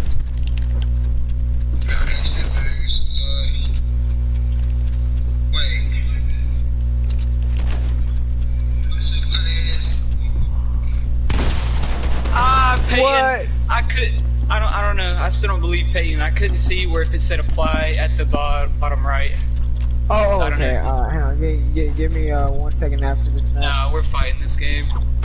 Ah, Peyton. What? I don't know. I still don't believe Peyton. I couldn't see where if it said apply at the bottom right. Oh, So I don't okay. know. Alright, hang on. Give me 1 second after this match. No, we're fighting this game.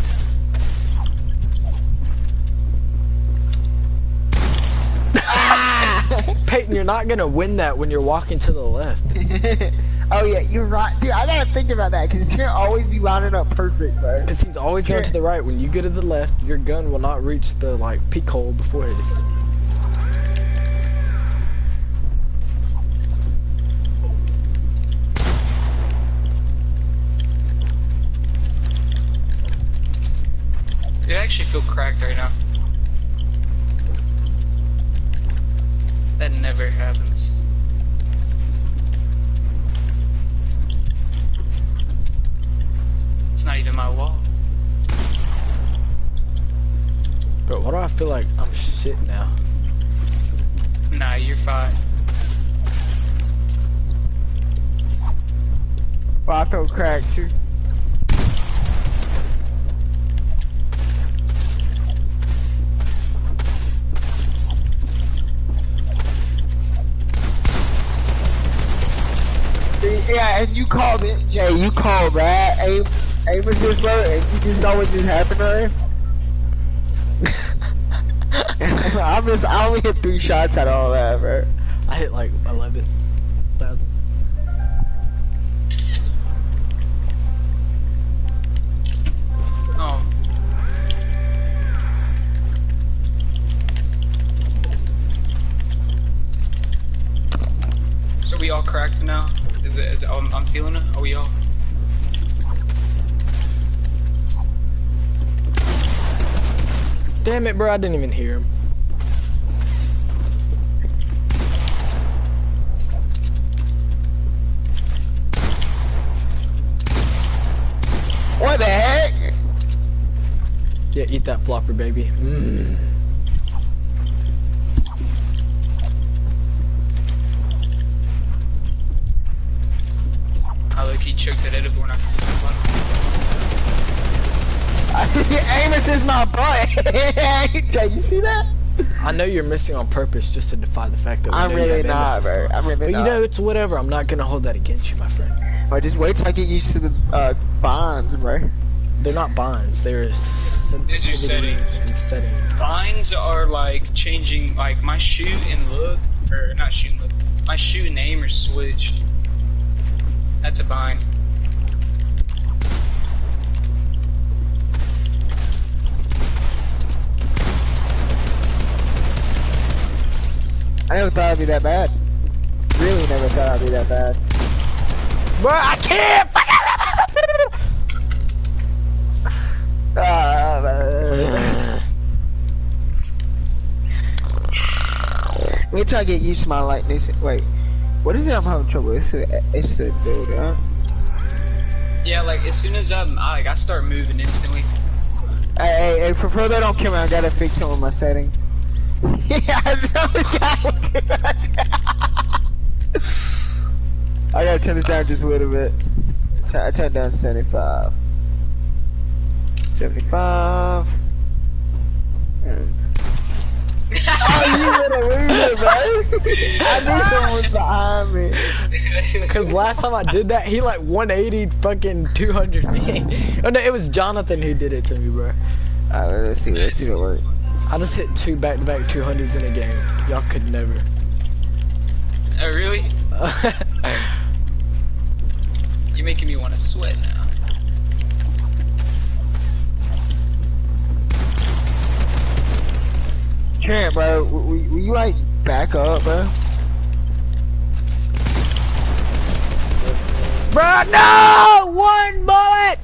Peyton, you're not gonna win that when you're walking to the left. Oh yeah, you're right, dude. I gotta think about that because it's gonna always be lining up perfect, bro. Because he's always going to the right. When you go to the left, your gun will not reach the like peak hole before it is. Dude, I actually feel cracked right now. That never happens. It's not even my wall. But why do I feel like I'm shit now? Nah, you're fine. Well, I feel cracked too. Yeah, and you called it, Jay. You called that. Aim assist, bro, and you just know what just happened to him. I only hit 3 shots out of all that, bro. I hit like 11,000. Oh. So we all cracked now? Is it I'm feeling it? Are we all? Damn it, bro! I didn't even hear him. What the heck? Yeah, eat that flopper, baby. Mm. I look, he choked that edible when Amos is my butt. You see that? I know you're missing on purpose just to defy the fact that we I'm know you really have not, Amos's bro. stuff. I'm really But not. you know, it's whatever. I'm not gonna hold that against you, my friend. Bro, just wait till I get used to the bonds, bro. They're not bonds. They're sensitivities settings. and settings. Binds are like changing, like my shoot and look, or not shoot and look, my shoot and aim are switched. That's a bind. I never thought it'd be that bad. Really never thought it'd be that bad. Bro, I can't! Wait till I get used to my lightness. Wait, what is it I'm having trouble with? It's the build up. Yeah, like as soon as I start moving instantly. Hey, for further don't kill me, I gotta fix some of my settings. Yeah, I gotta turn this down just a little bit. I turned down 75. 75. Oh, you little loser, bro! I knew someone was behind me. Cause last time I did that, he like 180 fucking 200 me. Oh no, it was Jonathan who did it to me, bro. Alright, let's see if it works. I just hit 2 back-to-back 200s in a game. Y'all could never. Oh really? You're making me want to sweat now. Trent, bro, will you like back up, bro? Bro, no! One bullet!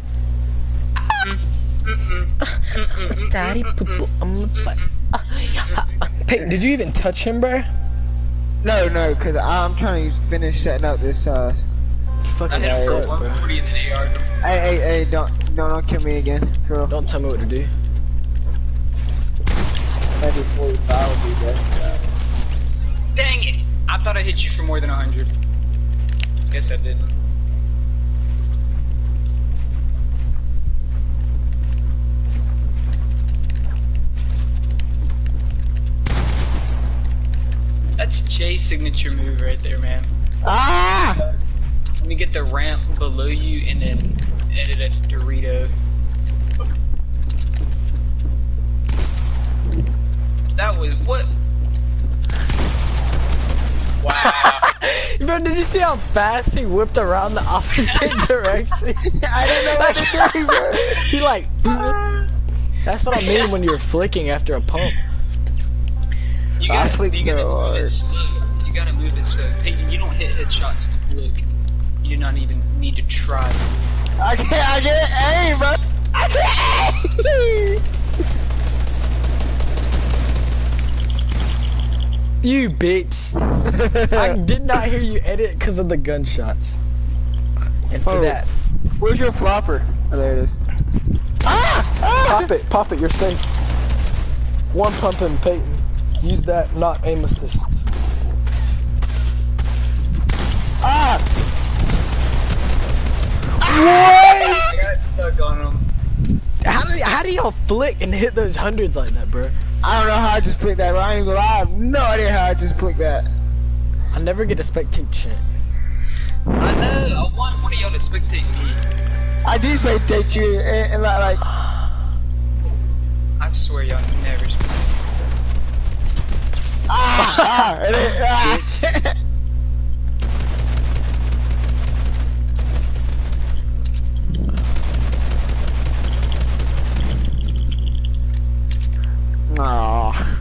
Daddy poo-poo on my butt. Peyton, did you even touch him, bro? No, cause I'm trying to finish setting up this. You I fucking hit suck, for bro. 140 in the AR. Hey, don't kill me again, girl. Don't tell me what to do. Maybe 45 would be best. Dang it! I thought I hit you for more than 100. Guess I didn't. That's Jay's signature move right there, man. Ah! Let me get the ramp below you and then edit a Dorito. That was what? Wow. Bro, did you see how fast he whipped around the opposite direction? I didn't know what to do, bro. He like, that's what I mean when you're flicking after a pump. You I gotta, flick you gotta so move hard. it slow. You gotta move it slow. Peyton, you don't hit headshots to flick. You do not even need to try. I can't aim, bro. I can't aim. You bitch. I did not hear you edit because of the gunshots. And for Oh. that, Where's your flopper? Oh, there it is. Ah! pop it, you're safe. One pump him, Peyton. Use that, not aim assist. Ah! What? I got stuck on him. How do y'all flick and hit those hundreds like that, bro? I don't know how I just clicked that, bro. I ain't gonna lie. I have no idea how I just clicked that. I never get to spectate shit. I know. I want one of y'all to spectate me. I do spectate you, and like, I swear y'all never. Bitch. Aw.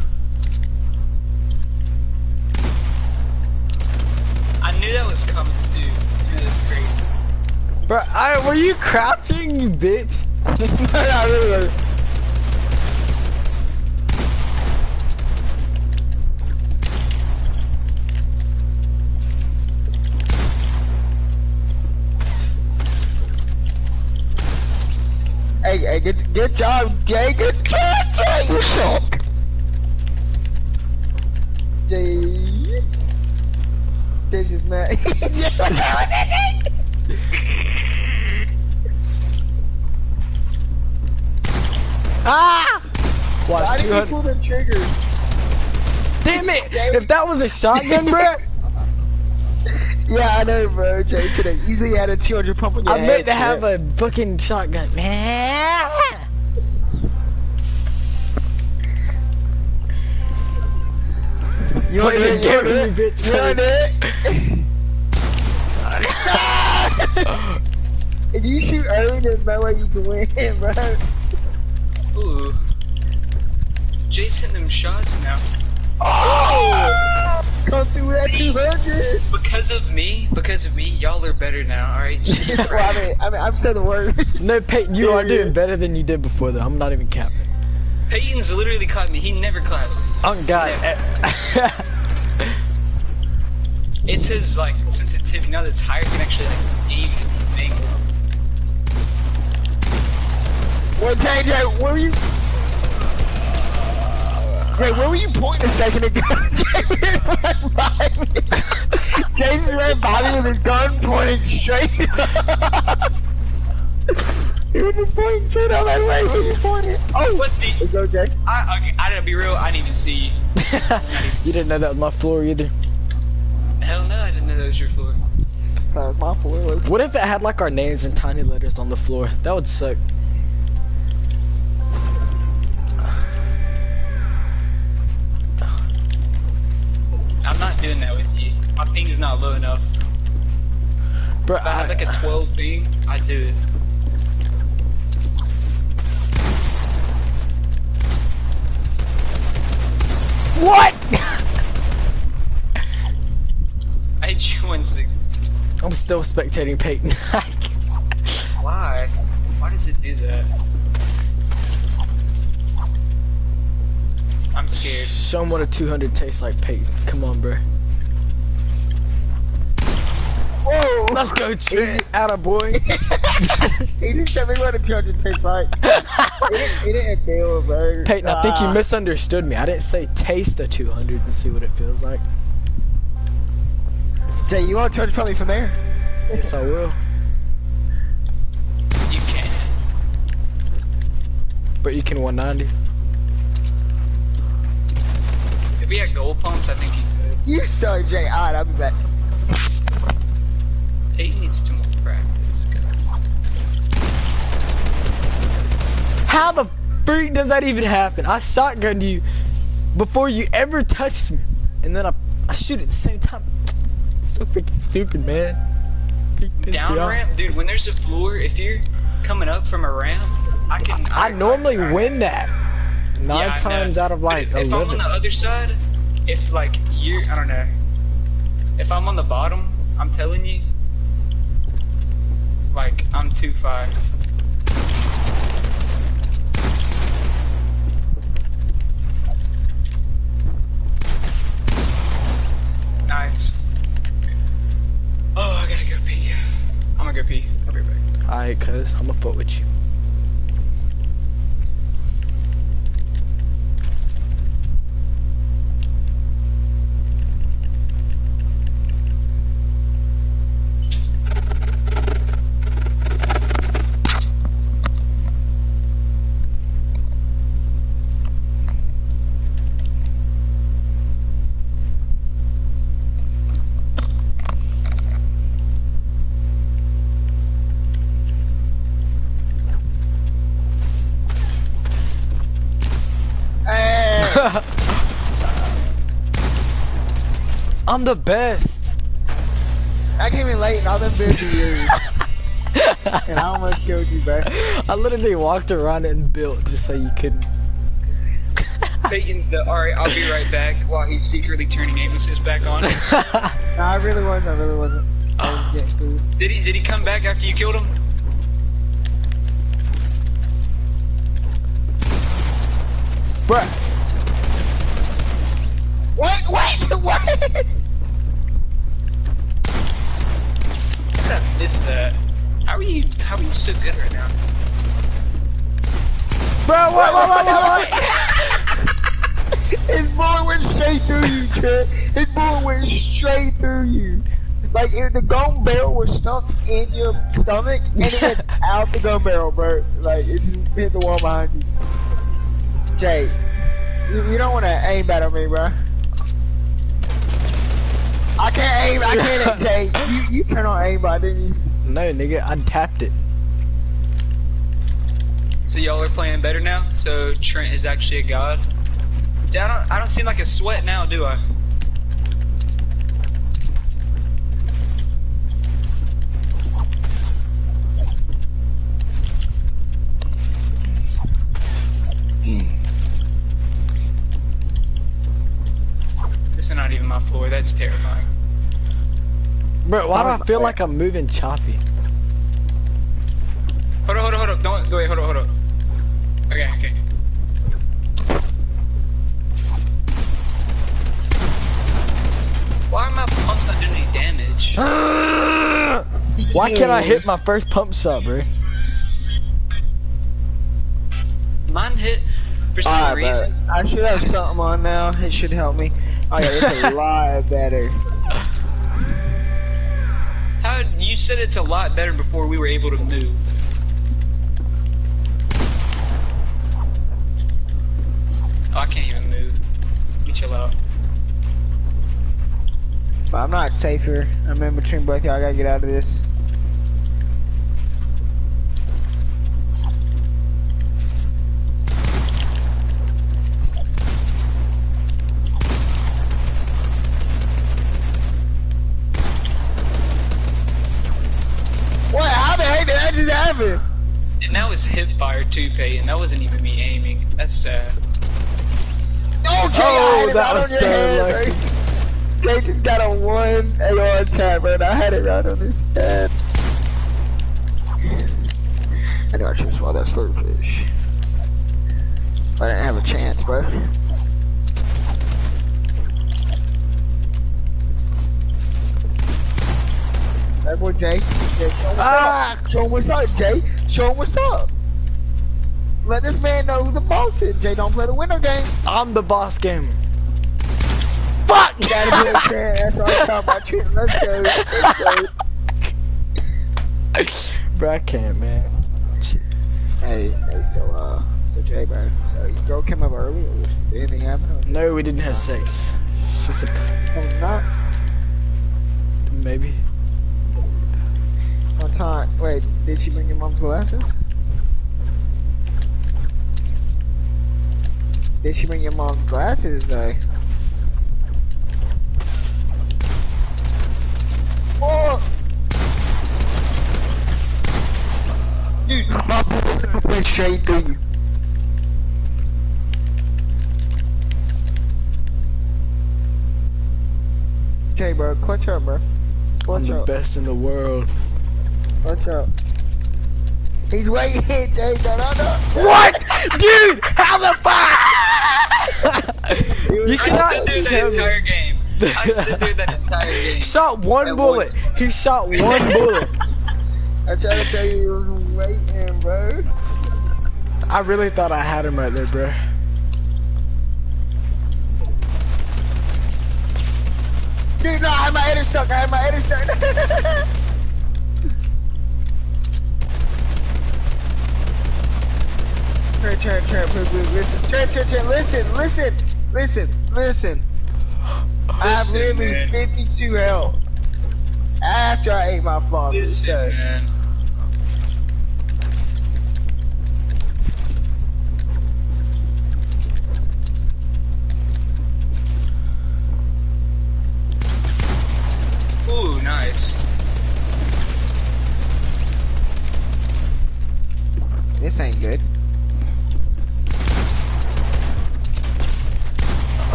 I knew that was coming too. Yeah, that's great. Bro, were you crouching, you bitch? I really was. Hey, good job, Jay. Good job, Jay. You suck. Jay. Jay's just mad. Ah! Watch Why did you 200. pull the trigger? Damn it! If that was a shotgun, bro, Yeah, I know, bro. Jay could have easily had a 200 pump on your I head. meant to have a fucking shotgun. You Play this game with me, bitch. You want it? If you shoot early, there's no way you can win, bro. Ooh. Jay's hitting them shots now. Oh! Come through that 200. Because of me, y'all are better now, alright? Well, I mean, I'm still the worst. No, Peyton, you are doing better than you did before, though. I'm not even capping. Peyton's literally clapped me. He never claps. Oh, God. It's his, like, sensitivity. Now that it's higher, he can actually, like, aim his thing. Well, JJ, where were you? Wait, where were you pointing a second ago? James ran by me. James ran by me with his gun pointing straight up. He was just pointing straight up. Like, wait, where you pointing? Oh, What the? let's go, Jay. I didn't be real. I didn't even see you. You didn't know that was my floor either. Hell no, I didn't know that was your floor. That was my floor. What if it had like our names in tiny letters on the floor? That would suck. I'm not doing that with you. My ping's not low enough. Bro, If I had like a 12 ping, I'd do it. What? I hit you 160. I'm still spectating Peyton. Why? Why does it do that? I'm scared. Show him what a 200 tastes like, Peyton. Come on, bro. Whoa! Let's go, Trent. Atta boy. He just showed me what a 200 tastes like. It didn't feel, bro. Peyton, I think you misunderstood me. I didn't say taste a 200 and see what it feels like. Jay, you want to charge probably from there? Yes, I will. You can't. But you can 190. If we had gold pumps, I think he could. You suck, Jay. Alright, I'll be back. Peyton needs to more practice. How the freak does that even happen? I shotgunned you before you ever touched me. And then I shoot at the same time. It's so freaking stupid, man. Down ramp? Dude, when there's a floor, if you're coming up from a ramp, I normally win that. Nine times out of like if 11. I'm on the other side, if like I don't know. If I'm on the bottom, I'm telling you, like I'm too far. Nice. Oh, I gotta go pee. I'm gonna go pee. I'll be right back. Alright, cuz, I'ma fuck with you. I'm the best. I came in late and all them builds are yours. And I almost killed you, bro. I literally walked around and built just so you couldn't. Peyton's the alright, I'll be right back while he's secretly turning aim assist back on. No, I really wasn't. I was getting food. Did he come back after you killed him? Bruh. What? I missed that. How are you so good right now? Bro, what? His bullet went straight through you, Trent. His bullet went straight through you. Like, if the gun barrel was stuck in your stomach, and it went out the gun barrel, bro. Like, it just hit the wall behind you. Jay, you don't want to aim back at me, bro. I can't aim, Jay. You turn on aimbot, didn't you? No, nigga, I tapped it. So y'all are playing better now? So Trent is actually a god? Dude, I don't seem like a sweat now, do I? This is not even my floor, that's terrifying. Bro, why do I feel like I'm moving choppy? Hold on. Don't wait, hold on. Okay. Why are my pumps not doing any damage? Why can't I hit my first pump shot, bro? Mine hit for some reason. I should have something on now. It should help me. Oh yeah, it's a lot better. How you said it's a lot better before we were able to move. Oh, I can't even move. Let me chill out. But I'm not safer. I'm in between both y'all. I gotta get out of this. What? How the heck did that just happen? And that was hip fire too, Peyton. That wasn't even me aiming. That's sad. Oh, that was so lucky. Jay just got a 1 AR attack, bro. I had it right on his head. I knew I should have swallowed that slurpfish. I didn't have a chance, bro. That boy Jay. Show him what's up, Jay. Show him what's up. Let this man know who the boss is. Jay, don't play the window game. I'm the boss game. Fuck! You gotta be a fan after I talk about Trent. Let's go. Bro, I can't, man. Hey, so Jay, bro. So your girl came up early, or did anything happen? No, we didn't have sex. She's a... Oh, not. Maybe. One time. Wait, did she bring your mom's glasses? Did she bring your mom's glasses, though? Oh! Dude, my bullet went straight through you. Okay, bro, clutch up, bro. I'm Clutch the up. best in the world. Clutch up. He's waiting, Jay. No. What? Dude, how the fuck? You I cannot stood there tell that me. entire game. I stood there that entire game. Shot one At bullet. once. He shot one bullet. I tried to tell you he was waiting, bro. I really thought I had him right there, bro. Dude, no, I had my header stuck. Trent, please, listen. Trent, listen. I have Listen, literally man. 52 health. After I ate my father. Listen, man.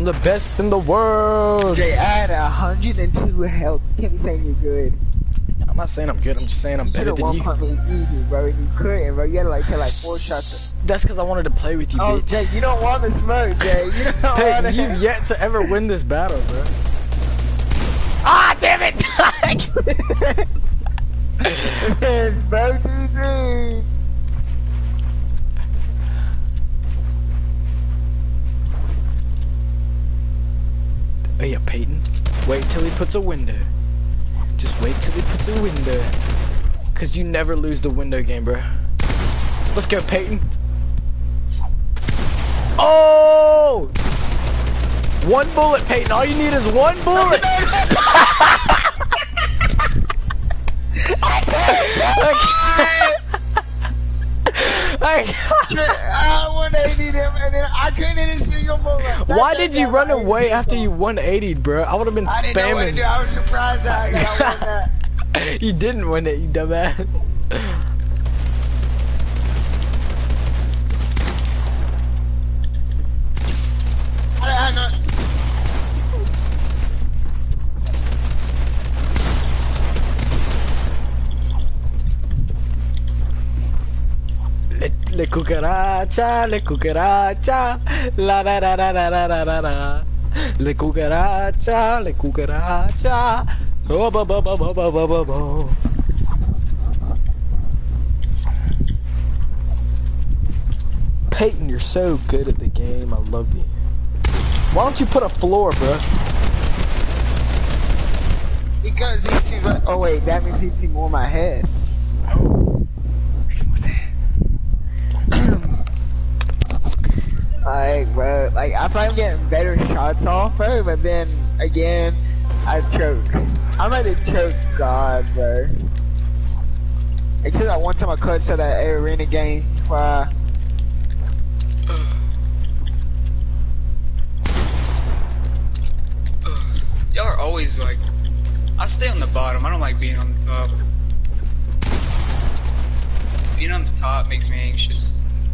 I'm the best in the world. Jay, I had 102 health. You can't be saying you're good. I'm not saying I'm good. I'm just saying I'm You better should've than you. one-pumped me easy, bro. And you couldn't, bro. You had to like take like 4 shots. That's because I wanted to play with you, Oh, bitch. Jay, you don't want the smoke, Jay. You don't want Peyton, it. you've yet to ever win this battle, bro. Ah, damn it! It's bro too soon. Hey, yeah, Peyton. Wait till he puts a window. Just wait till he puts a window. Cause you never lose the window game, bro. Let's go, Peyton. Oh! One bullet, Peyton. All you need is one bullet. I 180 them, and then I couldn't hit a single bullet. Why did you run away after you 180'd, bro? I would have been I didn't know what to do. spamming. I was surprised that I won that. You didn't win it, you dumbass. I know. Le cucaracha, la la la la la la la la la. Le cucaracha, oh ba ba ba ba ba ba ba ba. Peyton, you're so good at the game. I love you. Why don't you put a floor, bro? Because he sees like, oh wait, that means he'd see more of my head. Like, bro, like I probably getting better shots off, bro, but then again, I choke. I'm like the choke god, bro. Except that one time I clutched at that arena game where Y'all are always like, I stay on the bottom. I don't like being on the top. Being on the top makes me anxious.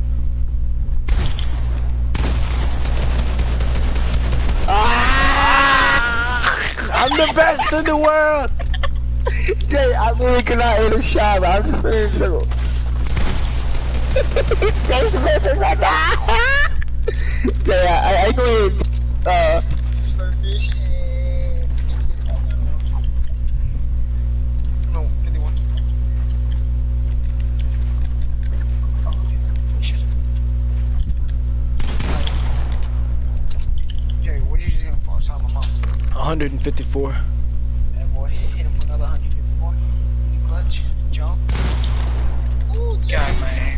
I'm the best in the world. Jay, I really could not hit a shot, but I'm just feeling trouble. Jay's missing right now. Jay, I go ahead, no, 51. Jay, what'd you just hit him for? Sorry, my mom. 154. That boy hit him for another 154. Easy clutch, jump. Ooh, God, man.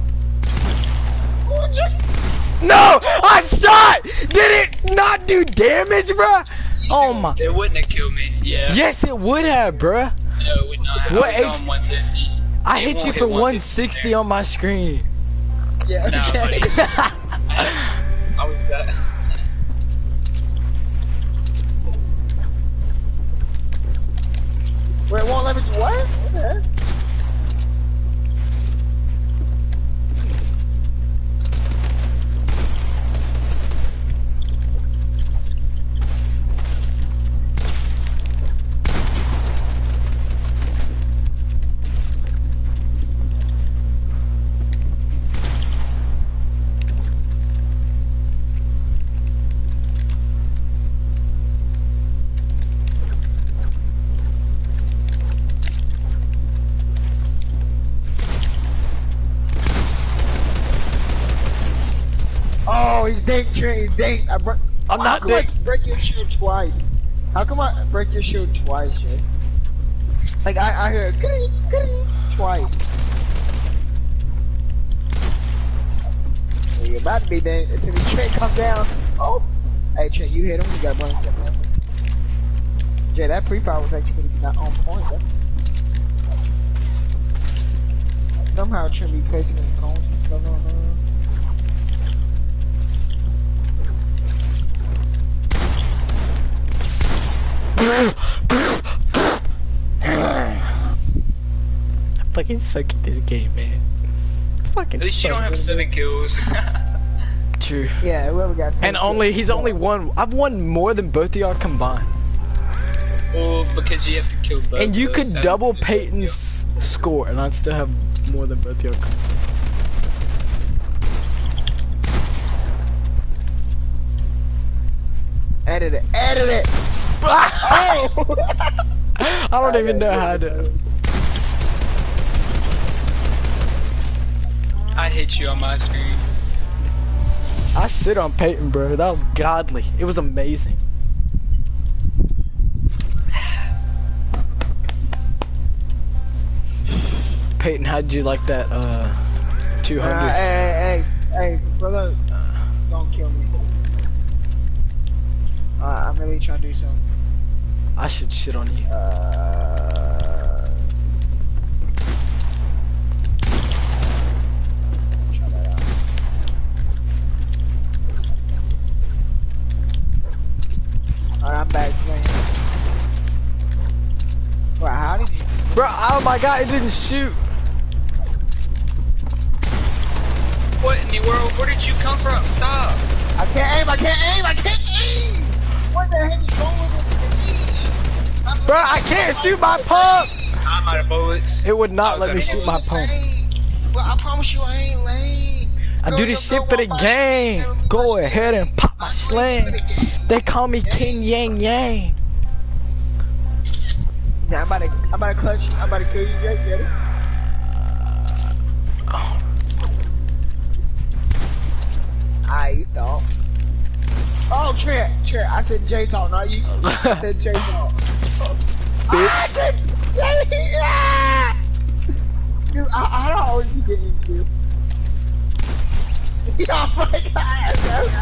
Ooh, Jay. No, I shot. Did it not do damage, bro? Oh my. It wouldn't have killed me. Yeah. Yes, it would have, bro. No, it would not have. What I was on 150. I It hit won't you hit for 150 160 on my screen. Yeah, Nah, okay. buddy. I was bad. Wait, it won't let me do what? What the heck? Oh, he's dink, Trent, he's dink. I'm not How come I dink. break your shield twice? How come I break your shield twice, Jay? Like, I heard twice. Well, you're about to be dink. As soon as Trent comes down. Oh! Hey, Trent, you hit him, you got one. Jay, that pre-fire was actually not on point, though. Somehow Trent be placing in cones and stuff on there. I fucking suck at this game, man. Fucking At least you suck don't have at it. 7 kills. True. Yeah, whoever got 7 And only kills. he's only won. I've won more than both of y'all combined. Well, because you have to kill both. And you of could us. double Peyton's score, and I'd still have more than both y'all. Edit it. Edit it. Oh! I don't even know how to. I hit you on my screen. I shit on Peyton, bro. That was godly. It was amazing. Peyton, how'd you like that 200? Hey, brother, don't kill me. I'm really trying to do something. I should shit on you. Try that out. Alright, I'm back playing. Bro, how did you? Bro, oh my god, it didn't shoot. What in the world? Where did you come from? Stop! I can't aim! I can't aim! I can't aim! What the heck is wrong with this? Bro, I can't shoot my pump. I'm out of bullets. It would not let me shoot my pump. Well, I promise you I ain't lame. I do this shit for the game. Go ahead and pop my sling. They call me King Yang Yang. Yeah, I'm about to clutch you. I'm about to kill you. Jay, get it? I thought. Oh, Trent. I said J talk, not you. I said J talk. Bitch. Dude, I don't always be getting killed. Oh my god.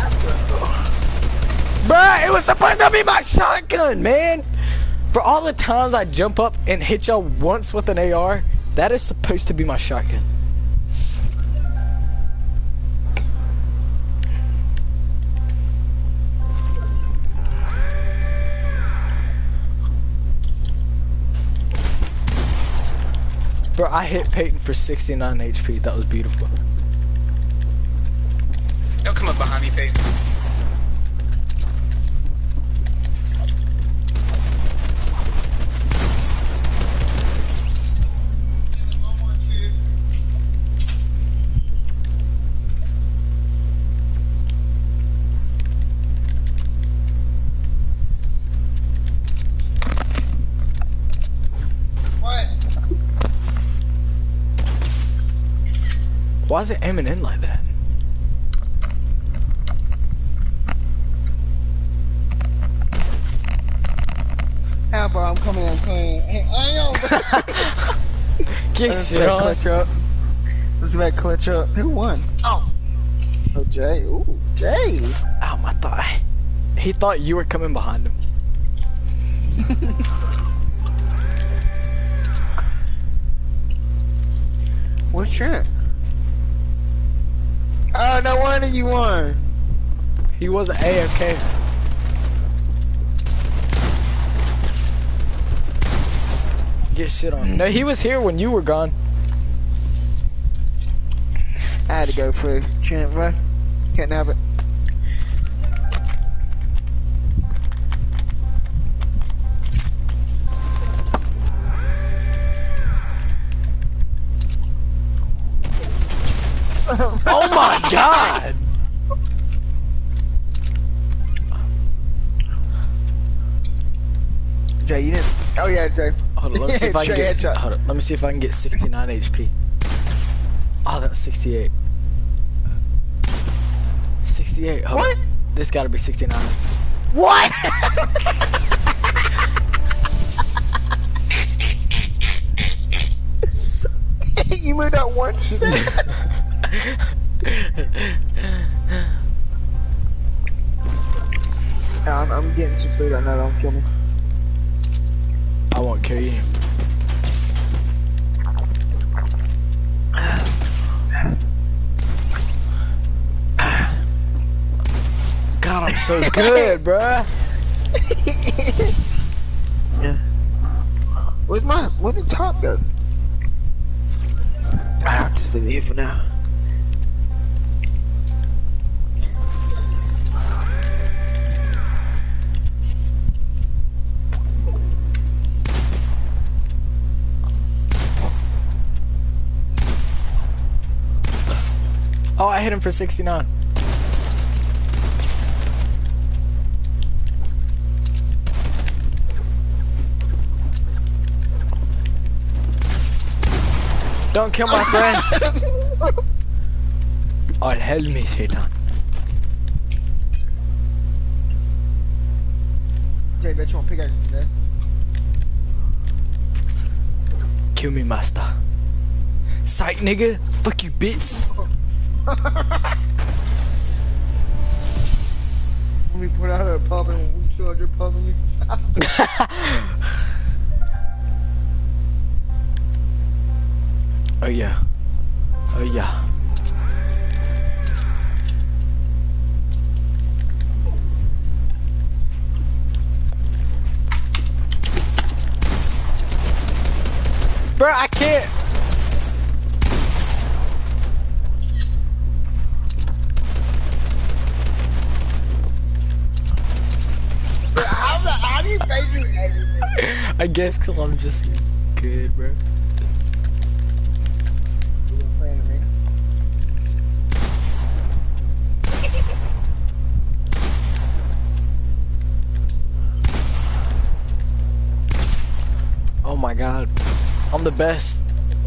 Bruh, it was supposed to be my shotgun, man. For all the times I jump up and hit y'all once with an AR, that is supposed to be my shotgun. Bro, I hit Peyton for 69 HP. That was beautiful. Don't come up behind me, Peyton. Why is it aiming in like that? Yeah, bro, I'm coming. Hey, I know, bro. Get shit on. Clutch up. Who's about to clutch up? Who won? Oh, Jay. Ooh, Jay. Ow, my thigh. He thought you were coming behind him. What's Trent? Oh, no wonder you won. He wasn't A-okay. Get shit on. No, he was here when you were gone. I had to go for Trent, bro. Can't have it. Oh my god! Jay, you didn't. Oh yeah, Jay. Hold on, let me see if I can Jay, get. headshot. Hold on, let me see if I can get 69 HP. Oh, that was 68. 68. Hold What? on. This gotta be 69. What? You moved out once. I'm getting some food right now. Don't kill me. I won't kill you. God, I'm so good, bruh. Yeah. Where'd the top go? I'll just leave it here for now. for 69. Don't kill my friend. Oh, help me, Satan. Jay, bet you want pickaxe today. Kill me, master. Psych, nigga. Fuck you, bitch. When we put out a pub and we 200 pub and you. Oh yeah. Oh yeah. Bro, I can't. How do you guys do everything? I guess cause I'm just good, bro. You wanna play in the arena? Oh my god. I'm the best.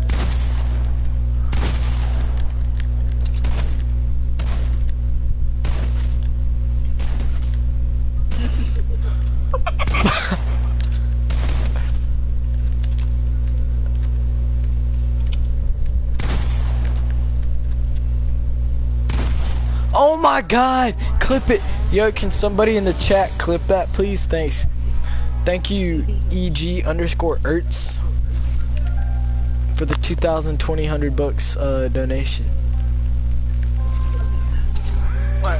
Oh my god! Clip it! Yo, can somebody in the chat clip that, please? Thanks. Thank you, EG_Ertz, for the 2,020 $100 donation. What?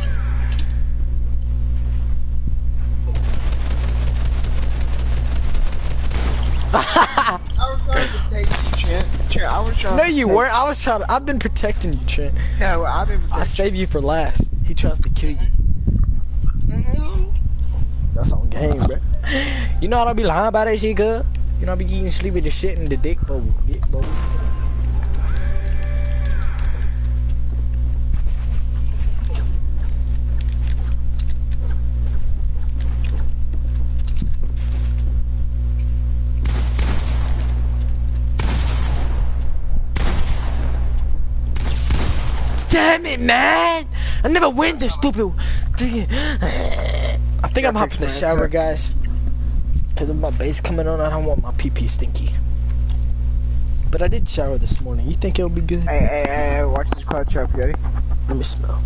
I was trying to take you, Trent. Trent, I was trying No, to you take- weren't. I was trying to. I've been protecting you, Trent. No, I've been I protecting save you for last. He tries to kill you. you. That's on game, bro. You know I don't be lying about that shit, cuz. You know I be eating sleep with the shit in the dick bowl. Dick bowl. Damn it, man! I never win this stupid. I think I'm hopping in the shower, guys. Because of my base coming on, I don't want my pee stinky. But I did shower this morning. You think it'll be good? Hey, watch this cloud trap, you ready? Let me smell.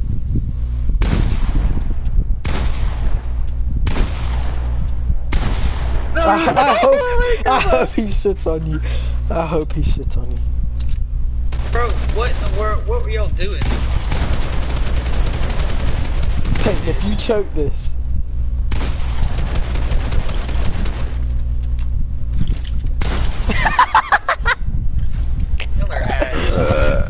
I hope he shits on you. I hope he shits on you. Bro, what in the world? What were y'all doing? Peyton, if you choke this. Y'all are ass.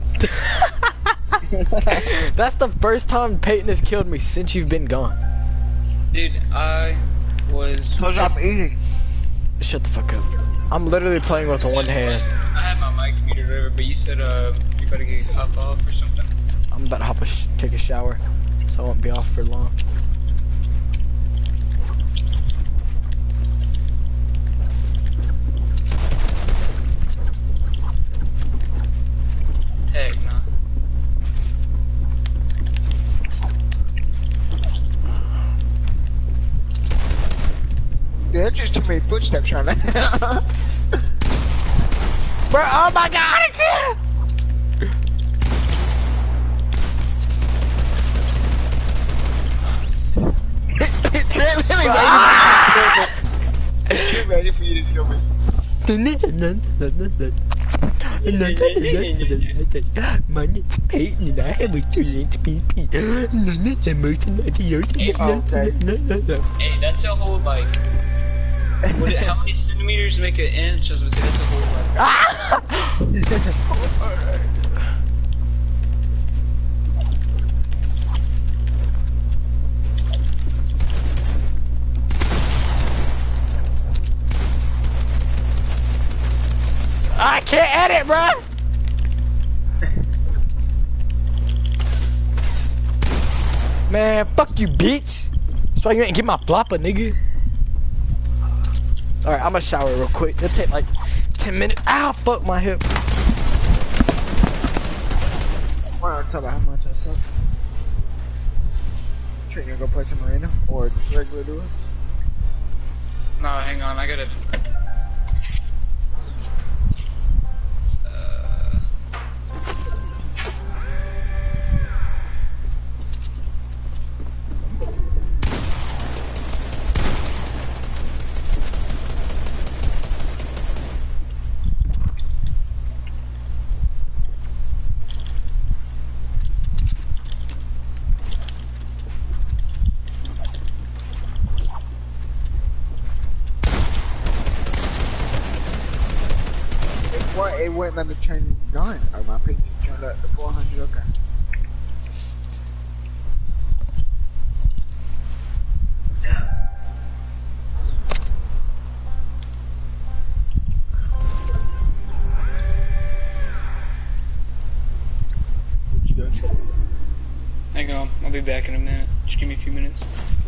That's the first time Peyton has killed me since you've been gone. Dude, I was. So stop eating. Shut the fuck up. I'm literally playing with one hand. I had my mic muted over, but you said you better get up off or something. I'm about to take a shower, so I won't be off for long. Heck no. Yeah, that's just too many footsteps right now. Bro, oh my god, I can't! Trent ready for you to kill me. My name's Peyton and I have a 2-inch PP. Hey, that's a whole like. How many centimeters make an inch? I was gonna say that's a whole like. I can't edit, bro. Man, fuck you, bitch. That's why you ain't get my flopper, nigga. Alright, I'ma shower real quick. It'll take like 10 minutes. Ow, fuck my hip. Why don't talk about how much I suck? Trey, you gonna go play some arena or just regular duels? No, hang on, I gotta. What? It wouldn't let me turn gun. Oh, my ping just turned up to 400. Okay. Where'd you go, Trey? Hang on, I'll be back in a minute. Just give me a few minutes.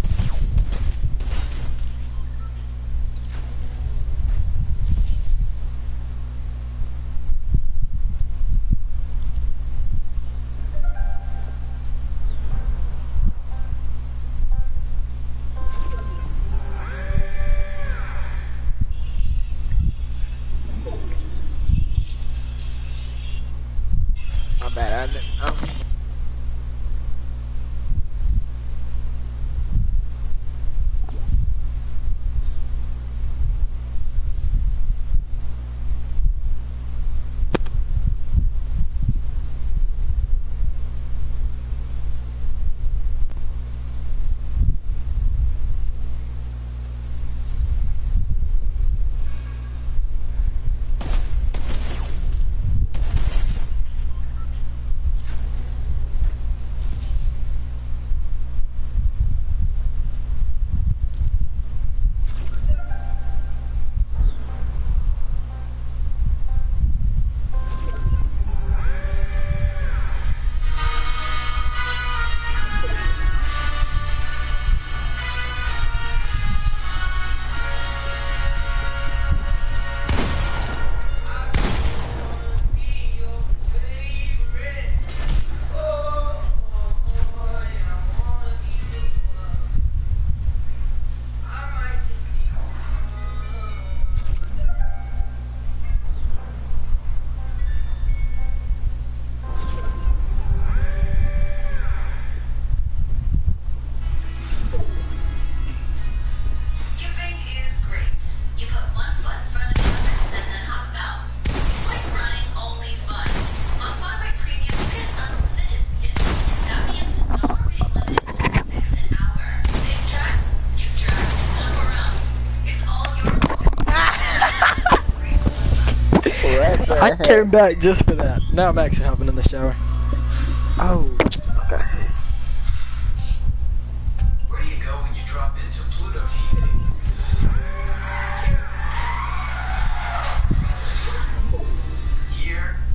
My bad. I didn't. I came back just for that. Now I'm actually hopping in the shower. Oh, okay. Where do you go when you drop into Pluto TV? Here.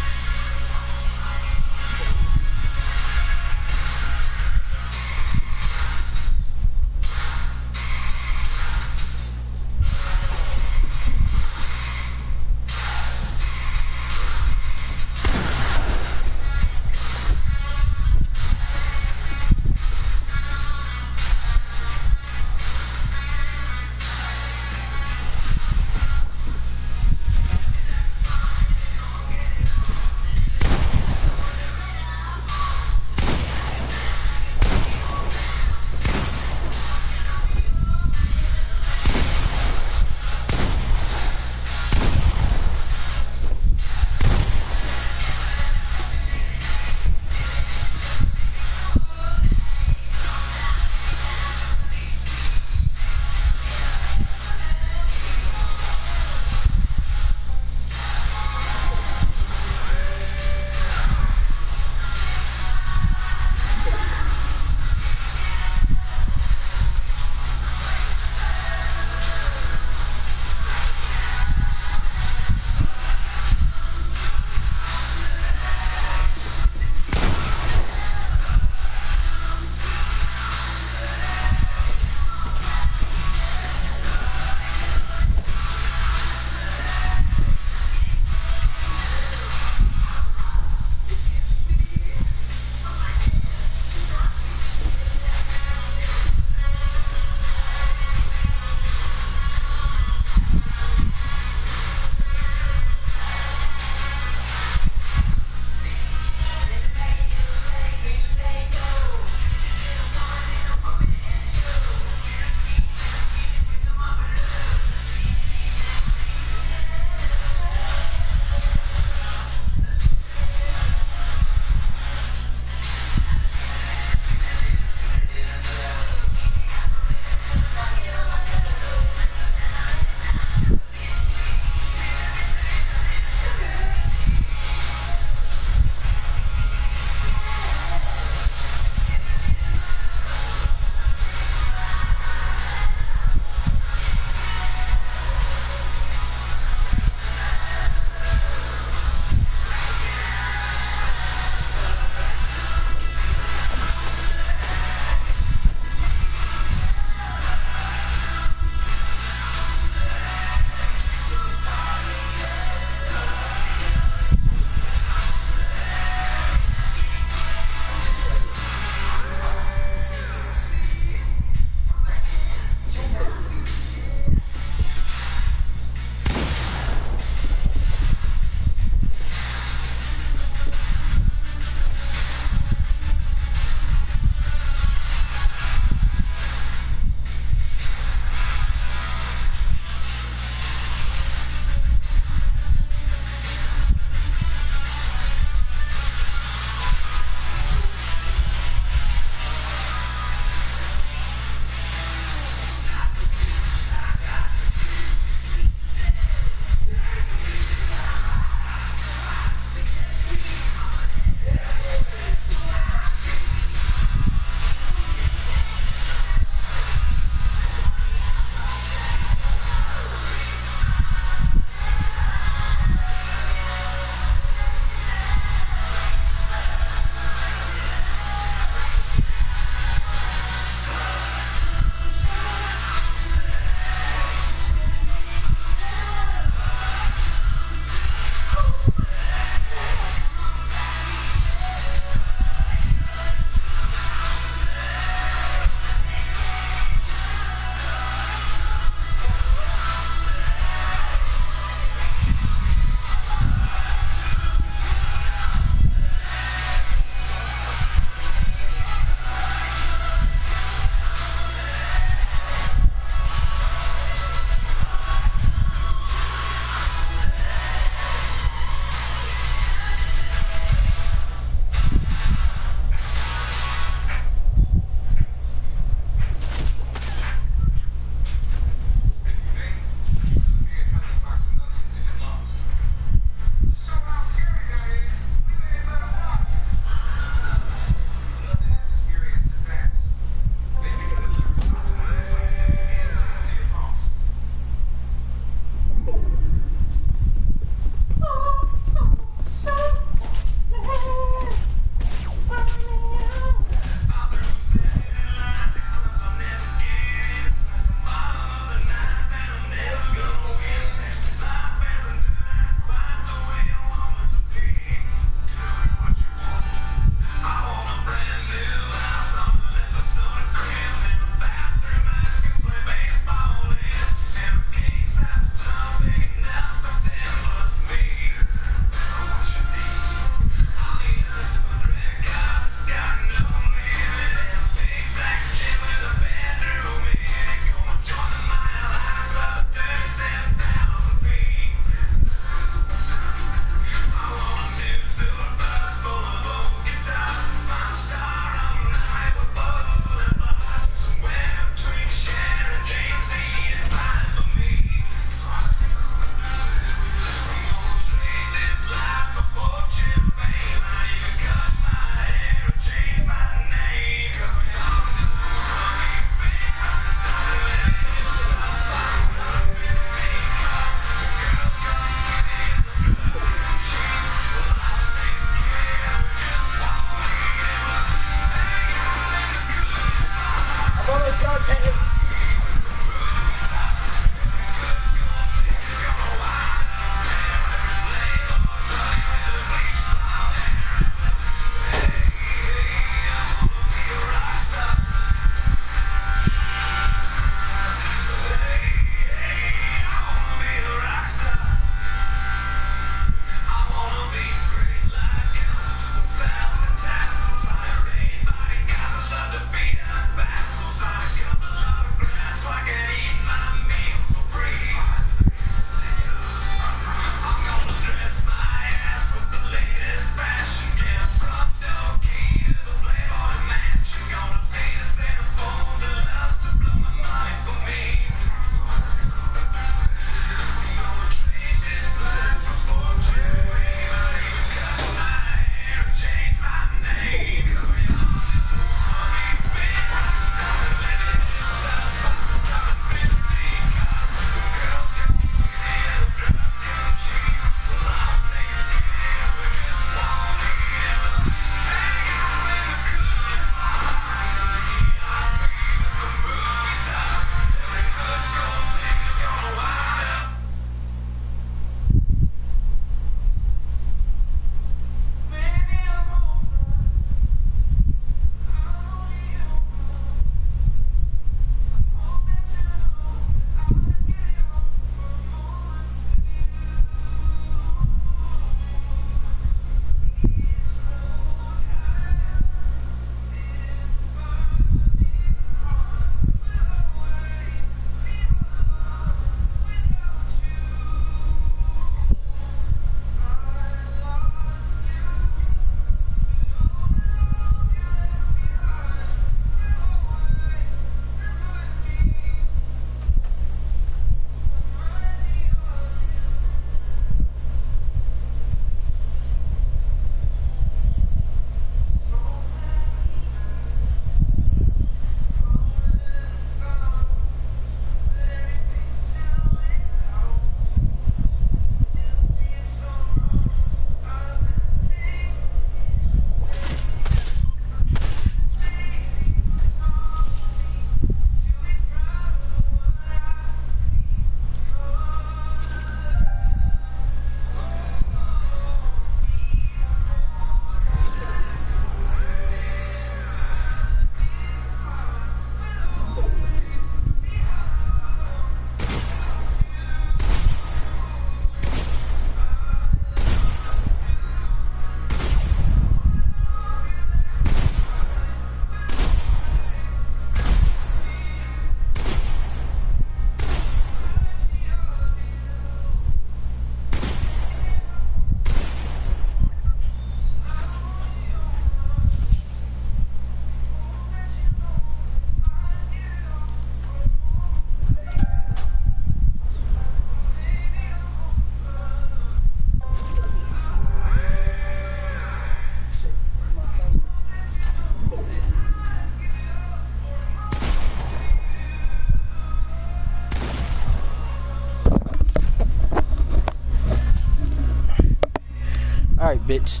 bitch.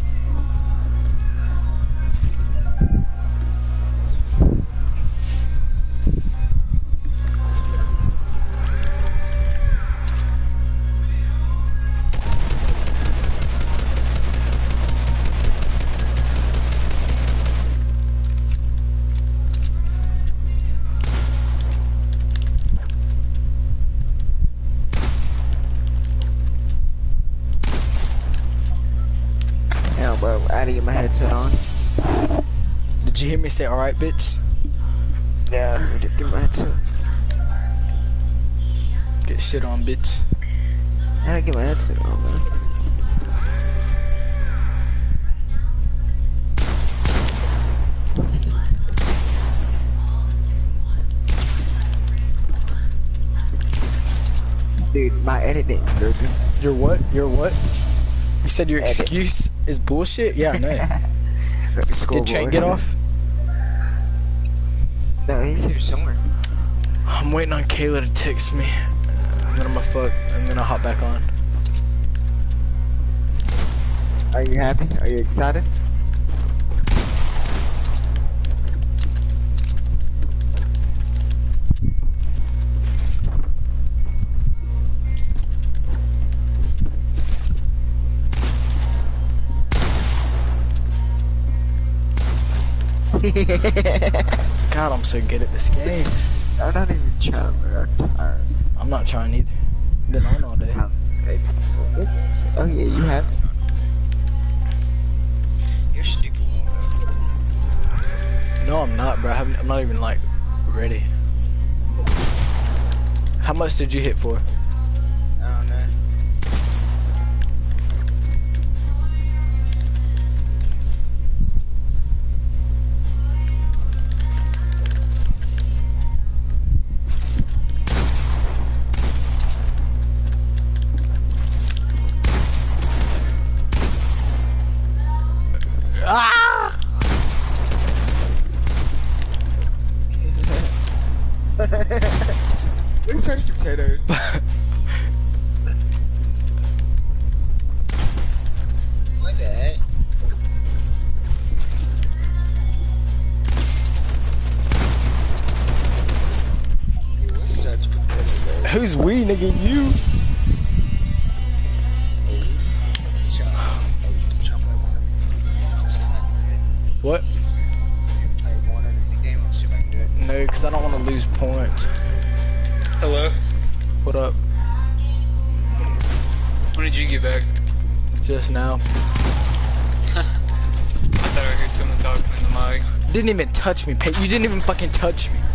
Hell, bro, I had to get my headset on. Did you hear me say alright, bitch? Yeah, I had to get my headset. Get shit on, bitch. I had to get my headset on, man. Dude, my editing, dude. Your what? Your what? You said your Edit. excuse is bullshit? Yeah, I know. Did Trent get off? No, he's here somewhere. I'm waiting on Kayla to text me. And then I'm gonna fuck, and then I'll hop back on. Are you happy? Are you excited? God, I'm so good at this game. I'm not even trying, bro. I'm tired. I'm not trying either. Been on all day. Oh yeah, you have. You're stupid. No, I'm not, bro. I'm not even like ready. How much did you hit for? I don't know. Ah! Where's such potatoes? What the heck? Hey, what's such potatoes? Who's we, nigga? You? What? No, because I don't want to lose points. Hello? What up? When did you get back? Just now. I thought I heard someone talking in the mic. Didn't even touch me, Pete. You didn't even fucking touch me.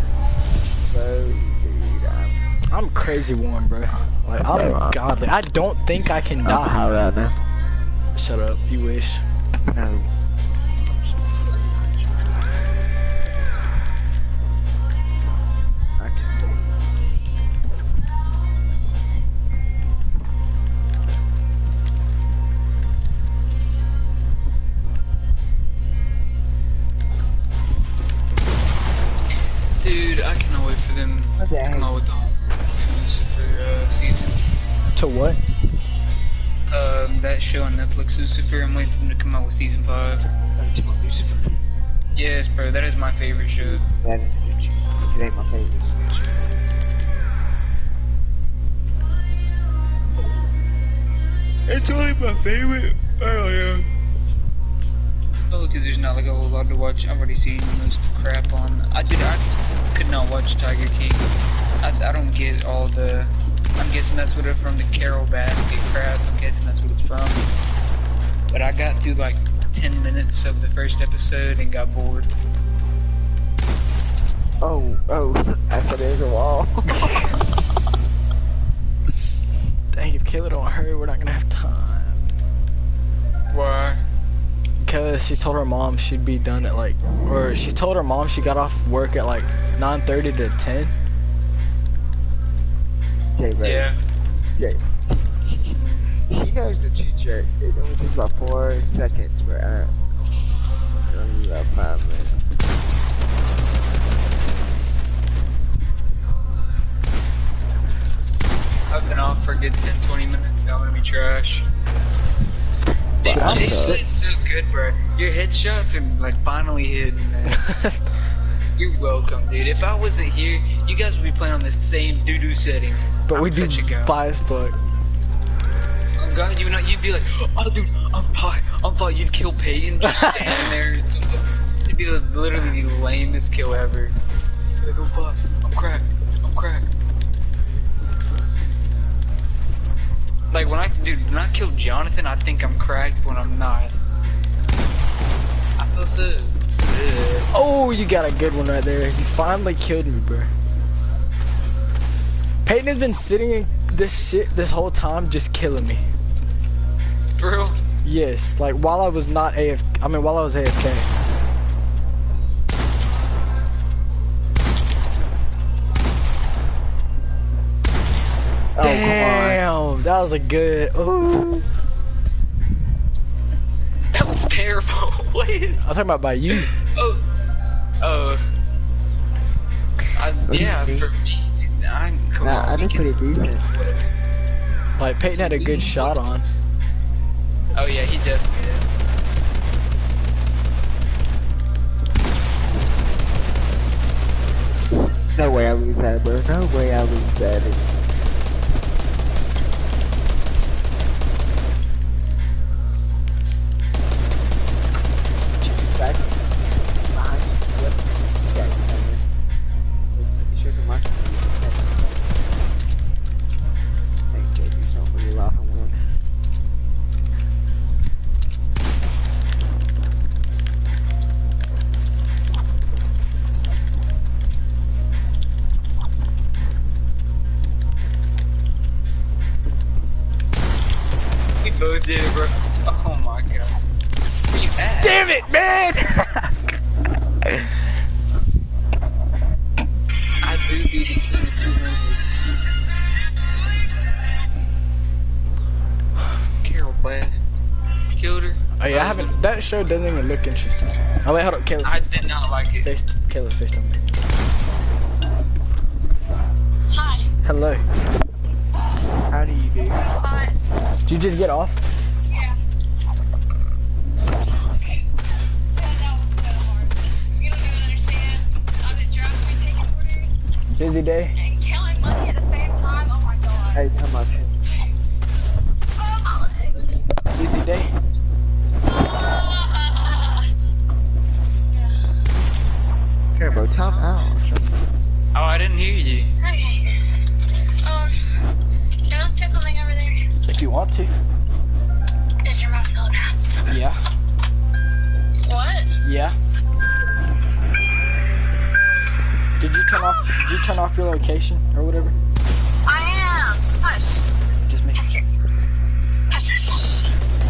I'm crazy warm, bro. Like, I'm godly. I don't think I can die. How right now? Shut up. You wish. No. Dude, I cannot wait for them to come out with the whole Lucifer season. To what? That show on Netflix, Lucifer, I'm waiting for them to come out with season 5. Lucifer. Yes, bro, that is my favorite show. That is a good show. It ain't my favorite. It's a good show. It's only my favorite. Oh yeah. Oh, because there's not like a whole lot to watch. I've already seen most of the crap on. I could not watch Tiger King. I don't get all the. I'm guessing that's what it's from, the Carol Basket crap. I'm guessing that's what it's from. But I got through like 10 minutes of the first episode and got bored. Oh, I thought there's a wall. Dang, if Kayla don't hurry, we're not gonna have time. Why? Because she told her mom she'd be done at like, or she told her mom she got off work at like 9:30 to 10. Jay, bro. Yeah. Jay. She knows the cheat trick. It only takes about 4 seconds, bro. It only about 5 minutes. I've been off for a good 10-20 minutes, so I'm gonna be trash. But I'm headshots are like finally hidden, man. You're welcome, dude. If I wasn't here, you guys would be playing on the same doo-doo settings. But I'm we'd be such a guy. bi as fuck. Oh god, you'd be like, oh dude, I'm fine. You'd kill Peyton just standing there. It'd be literally the lamest kill ever. You'd be like, oh fuck, I'm cracked. Like when I kill Jonathan, I think I'm cracked when I'm not. I feel so good. Oh, you got a good one right there. You finally killed me, bro. Peyton has been sitting in this shit this whole time, just killing me. For real? Yes, like while I was not while I was AFK. Oh, Damn, that was a good. Ooh. That was terrible. What is? I'm talking about by you. Oh. Yeah, for me, I'm come Nah, on, I we did can- pretty decent. Like Peyton had a good shot on. Oh yeah, he definitely did. No way I lose that, bro. No way I lose that. Back behind. Yep. Yeah, it's shows a much. Thank you so much. You laugh and win. We both did it, bro. Oh my god. Where you at? Damn it, man! I do beat it to 200. Carol Blast. Killed her. Oh yeah, I haven't. That show doesn't even look interesting. Oh wait, hold up, Caleb. I did not like it. Caleb's face on me. Hi. Hello. How do you do? Hi. Did you just get off? Yeah. Okay. That was so hard. You don't even understand. I've been driving, taking orders, Busy day. and counting money at the same time. Oh my god. Hey, how much? Oh my legs. Busy day. Here, bro, time out. Oh, I didn't hear you. Okay. Can I stick something over there? If you want to. Is your mouth still nuts? Yeah. What? Yeah. Did you turn off your location or whatever? I am. Hush. Just me. Hush, hush, hush.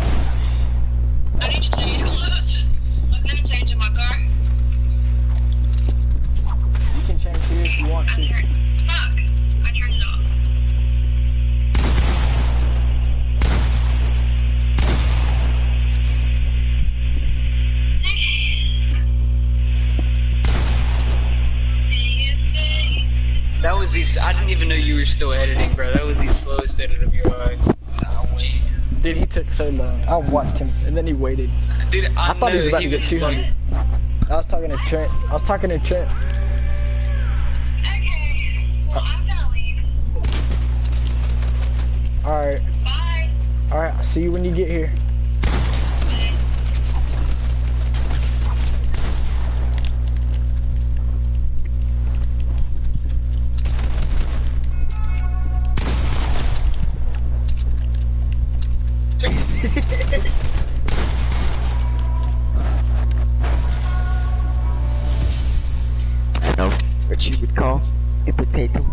I need to change clothes. I'm gonna change in my car. You can change here if you want to. Fuck. I turned it off. That was the. I didn't even know you were still editing, bro. That was the slowest edit of your life. Dude, he took so long. I watched him, and then he waited. Dude, I thought he was know about to get 200. I was talking to Trent. Okay. Well, I'm gonna leave. Alright. Bye. Alright, I'll see you when you get here. I know what you would call a potato.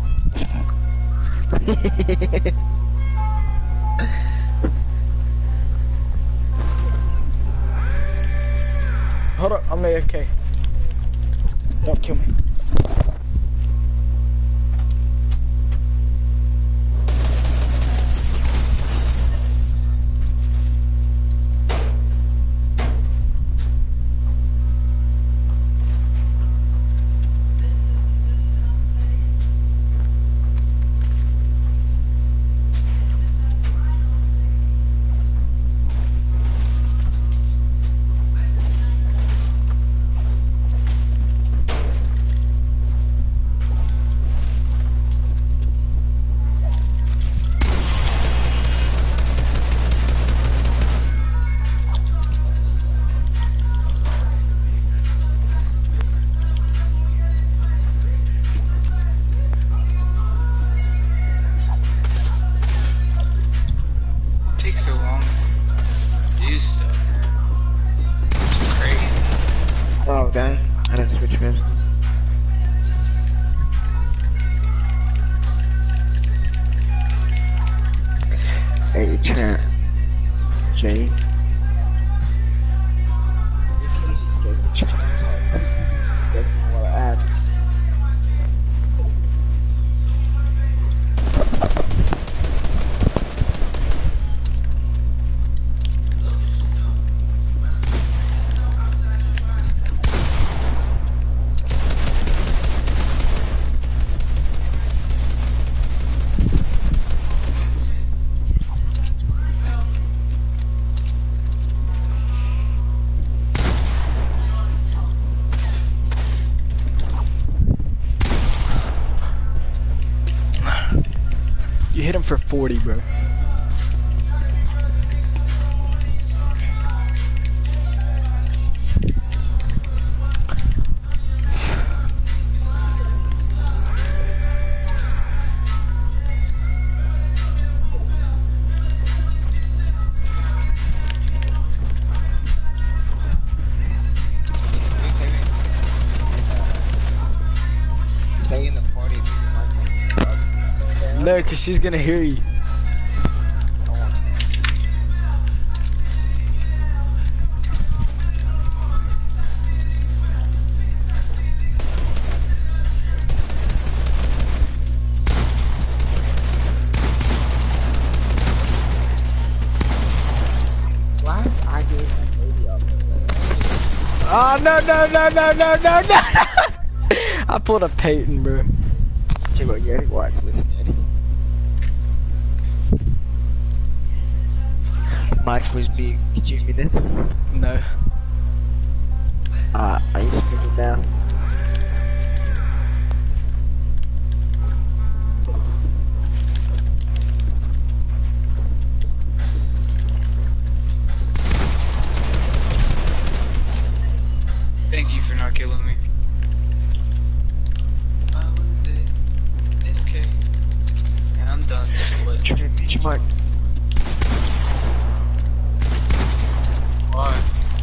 Hold up, I'm AFK. Don't kill me. dang. I didn't switch fast. Hey, Trent. Jay. You hit him for 40, bro. Stay in the party if you like. No, cause she's gonna hear you. Why did I get that lady up there? Oh no. I pulled a Peyton, bro. Check out Yeti, watch, listen, Yeti. Mike was big. Could you hear me then? No. I used to think it down. Thank you for not killing me. What was it? It's okay. Yeah, I'm done. Split. Trent, meet your mic. Why?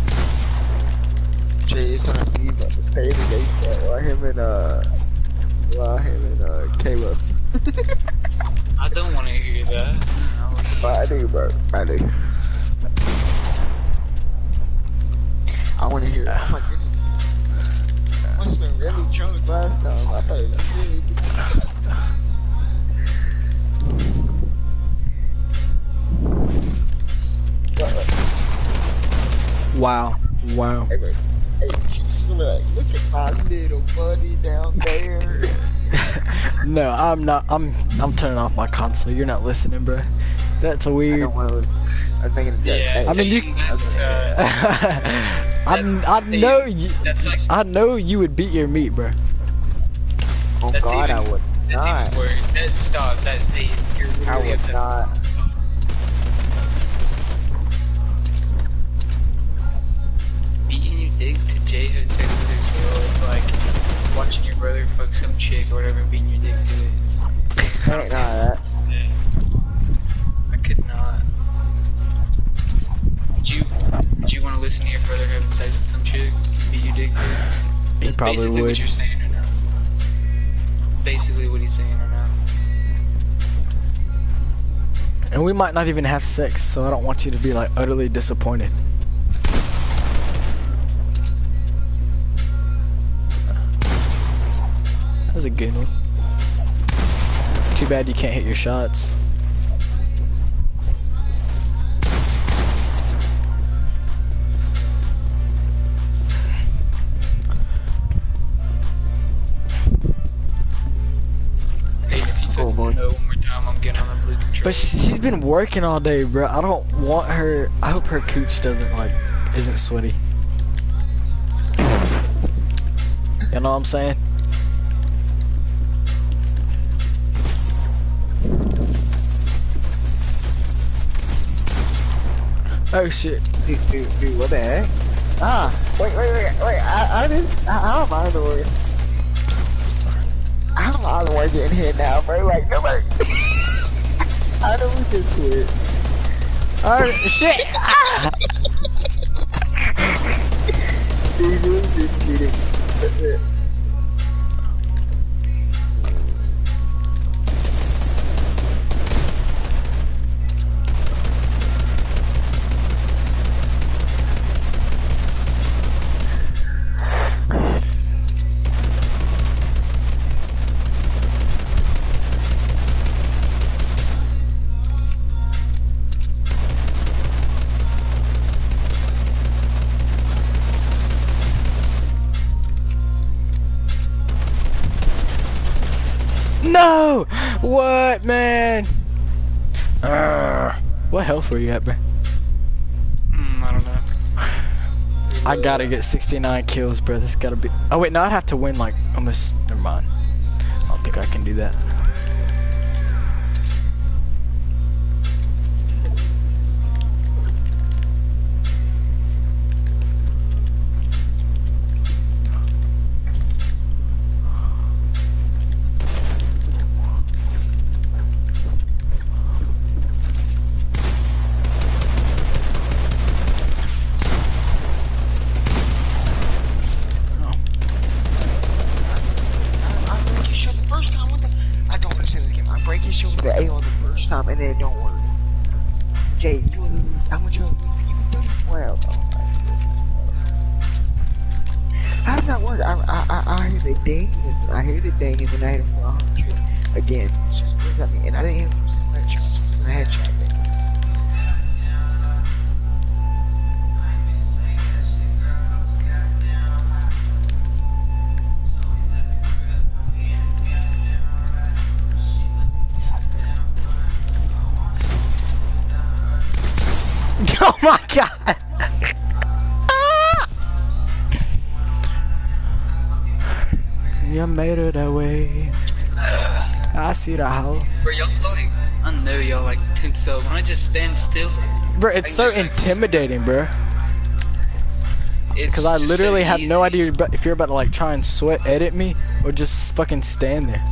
Jay is gonna leave at the state of the gate while him and Caleb. I don't want to hear that. But I do, bro. I do. I wanna hear it. Oh my goodness. Must have been really drunk last time. I thought it was really Wow. Hey, bro. Hey, she's gonna be like, look at my little buddy down there. No, I'm not. I'm turning off my console. You're not listening, bro. That's I weird. don't wanna listen. I'm thinking of that. Yeah, I mean, you- That's, I know you. That's like. I know you would beat your meat, bro. Oh That's God, even, I would That's not. even worse. That stop. That they. You're I literally would at the. not. Beating your dick to J Hood Taylor's like watching your brother fuck some chick or whatever, beating your dick to it. I ain't that. I could not. Did you want to listen to your brother having sex with some chick? Beat your dick to it? He That's probably basically would. what you're saying or not. Basically what he's saying or not. And we might not even have sex, so I don't want you to be like utterly disappointed. That was a good one. Too bad you can't hit your shots. Hey, if you Oh, boy. no one more time, I'm getting on the blue control. But she's been working all day, bro. I don't want her. I hope her cooch doesn't like isn't sweaty. You know what I'm saying? Oh shit. Dude, what the heck? Ah, wait, I didn't, how am I the way? How am I the way getting hit now, bro? Like, nobody, how do we just hit? Oh shit! Just cheating. That's it. No! What, man? What health were you at, bro? I don't know. I gotta get 69 kills, bro. This gotta be. Oh wait, no, I'd have to win like almost. Never mind. I don't think I can do that. The A on the first time and then it don't work. Jay, you how much you 30-12. How does that work? I hear the ding, I hear the ding, and then I hit him for 100 again. So what does that mean? And I didn't hit him for a single headshot, so it was a headshot. Oh my god! You made it that way. I see the house. Bro, y'all like, I know y'all like tense up. When I just stand still, Bro, it's so intimidating, bro. it's Because I just literally so have no easy. idea if you're about to like try and sweat edit me or just fucking stand there.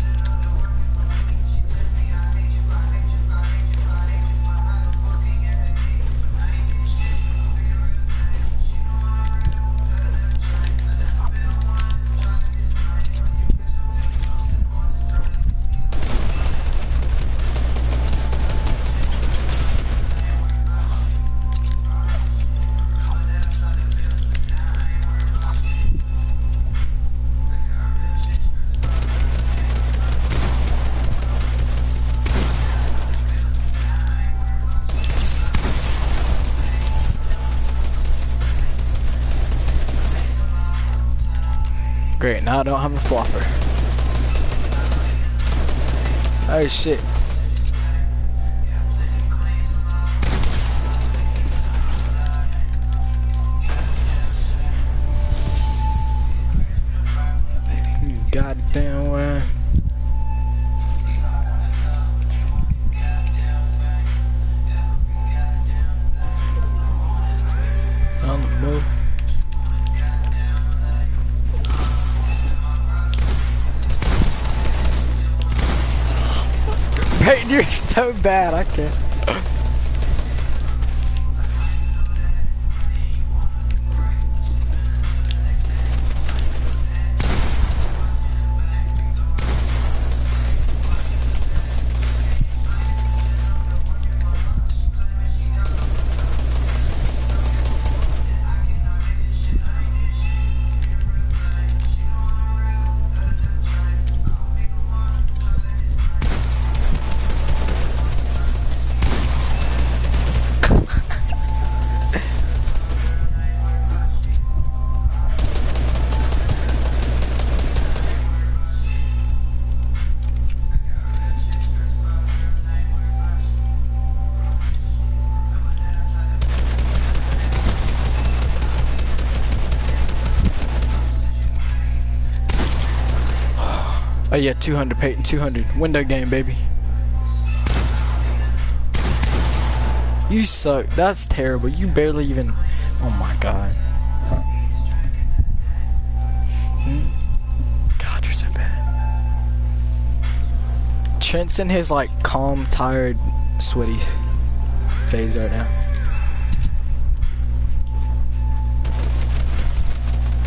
Great, now I don't have a flopper. Oh shit. Goddamn way. On the move. Peyton, you're so bad, I can't. Oh yeah, 200 Peyton, 200. Window game, baby. You suck. That's terrible. You barely even... Oh my god. God, you're so bad. Trent's in his like calm, tired, sweaty phase right now.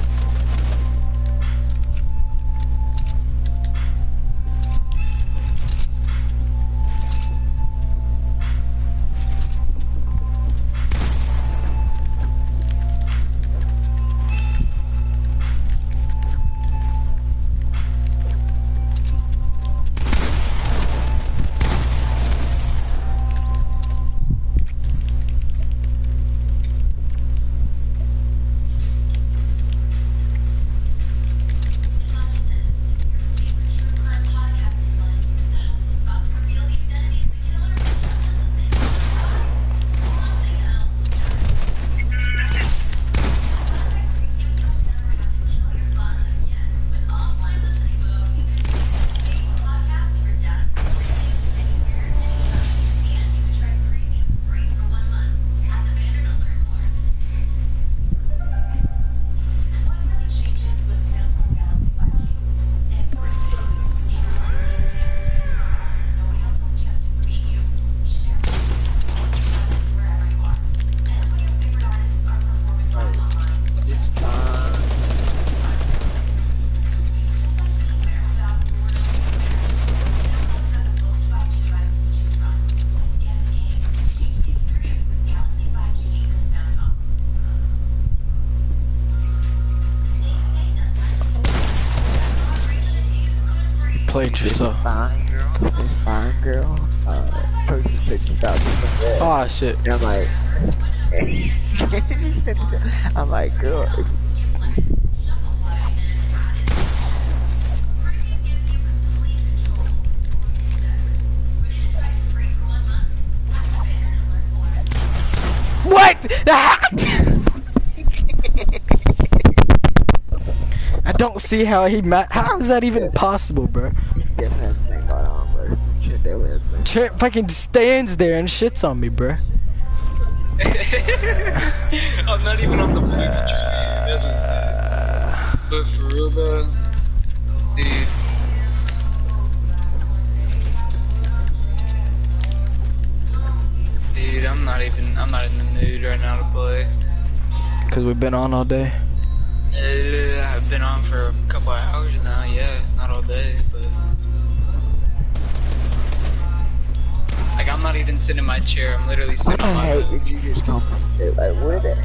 played yourself. This fine girl, posted said stop from there. Oh shit. And I'm like, I'm like, girl, What? I don't see how how is that even possible, bro? definitely have the same bot on, bro. Shit, they would have the same. Trent fucking stands there and shits on me, bro. I'm not even on the blue tree. That's what's sad. But for real though, dude. Dude, I'm not in the mood right now to play. Cause we've been on all day. I've been on for a couple of hours now, yeah. Not all day, but... Like, I'm not even sitting in my chair, I'm literally What sitting the on my... heck did you just come from? Dude? Like, where the?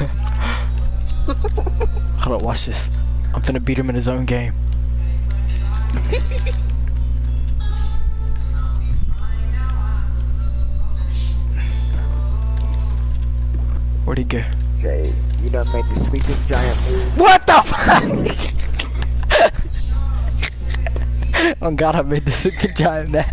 Hold on, watch this. I'm finna beat him in his own game. Where'd he go? Jay, you done made the sleeping giant move. What the fuck? Oh god, I made the sleeping giant that.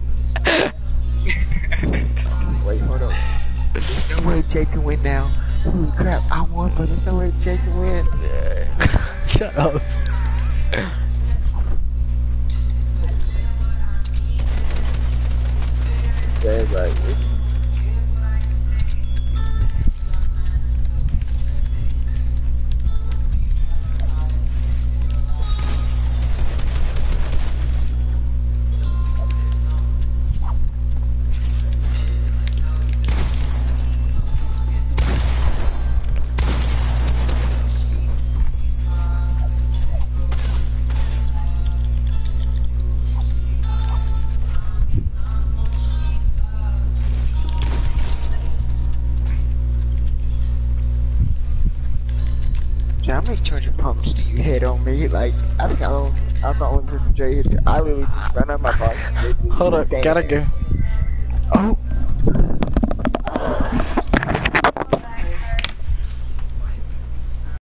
Wait, hold up. There's no way Jay can win now. Holy crap, I won, but there's no way Jay can win. Shut up. Jay, like, Jay, how many 200 pumps do you hit on me? Like, I think I'm the only person Jay hits. I literally just run out my body. Hold up, gotta go. Oh.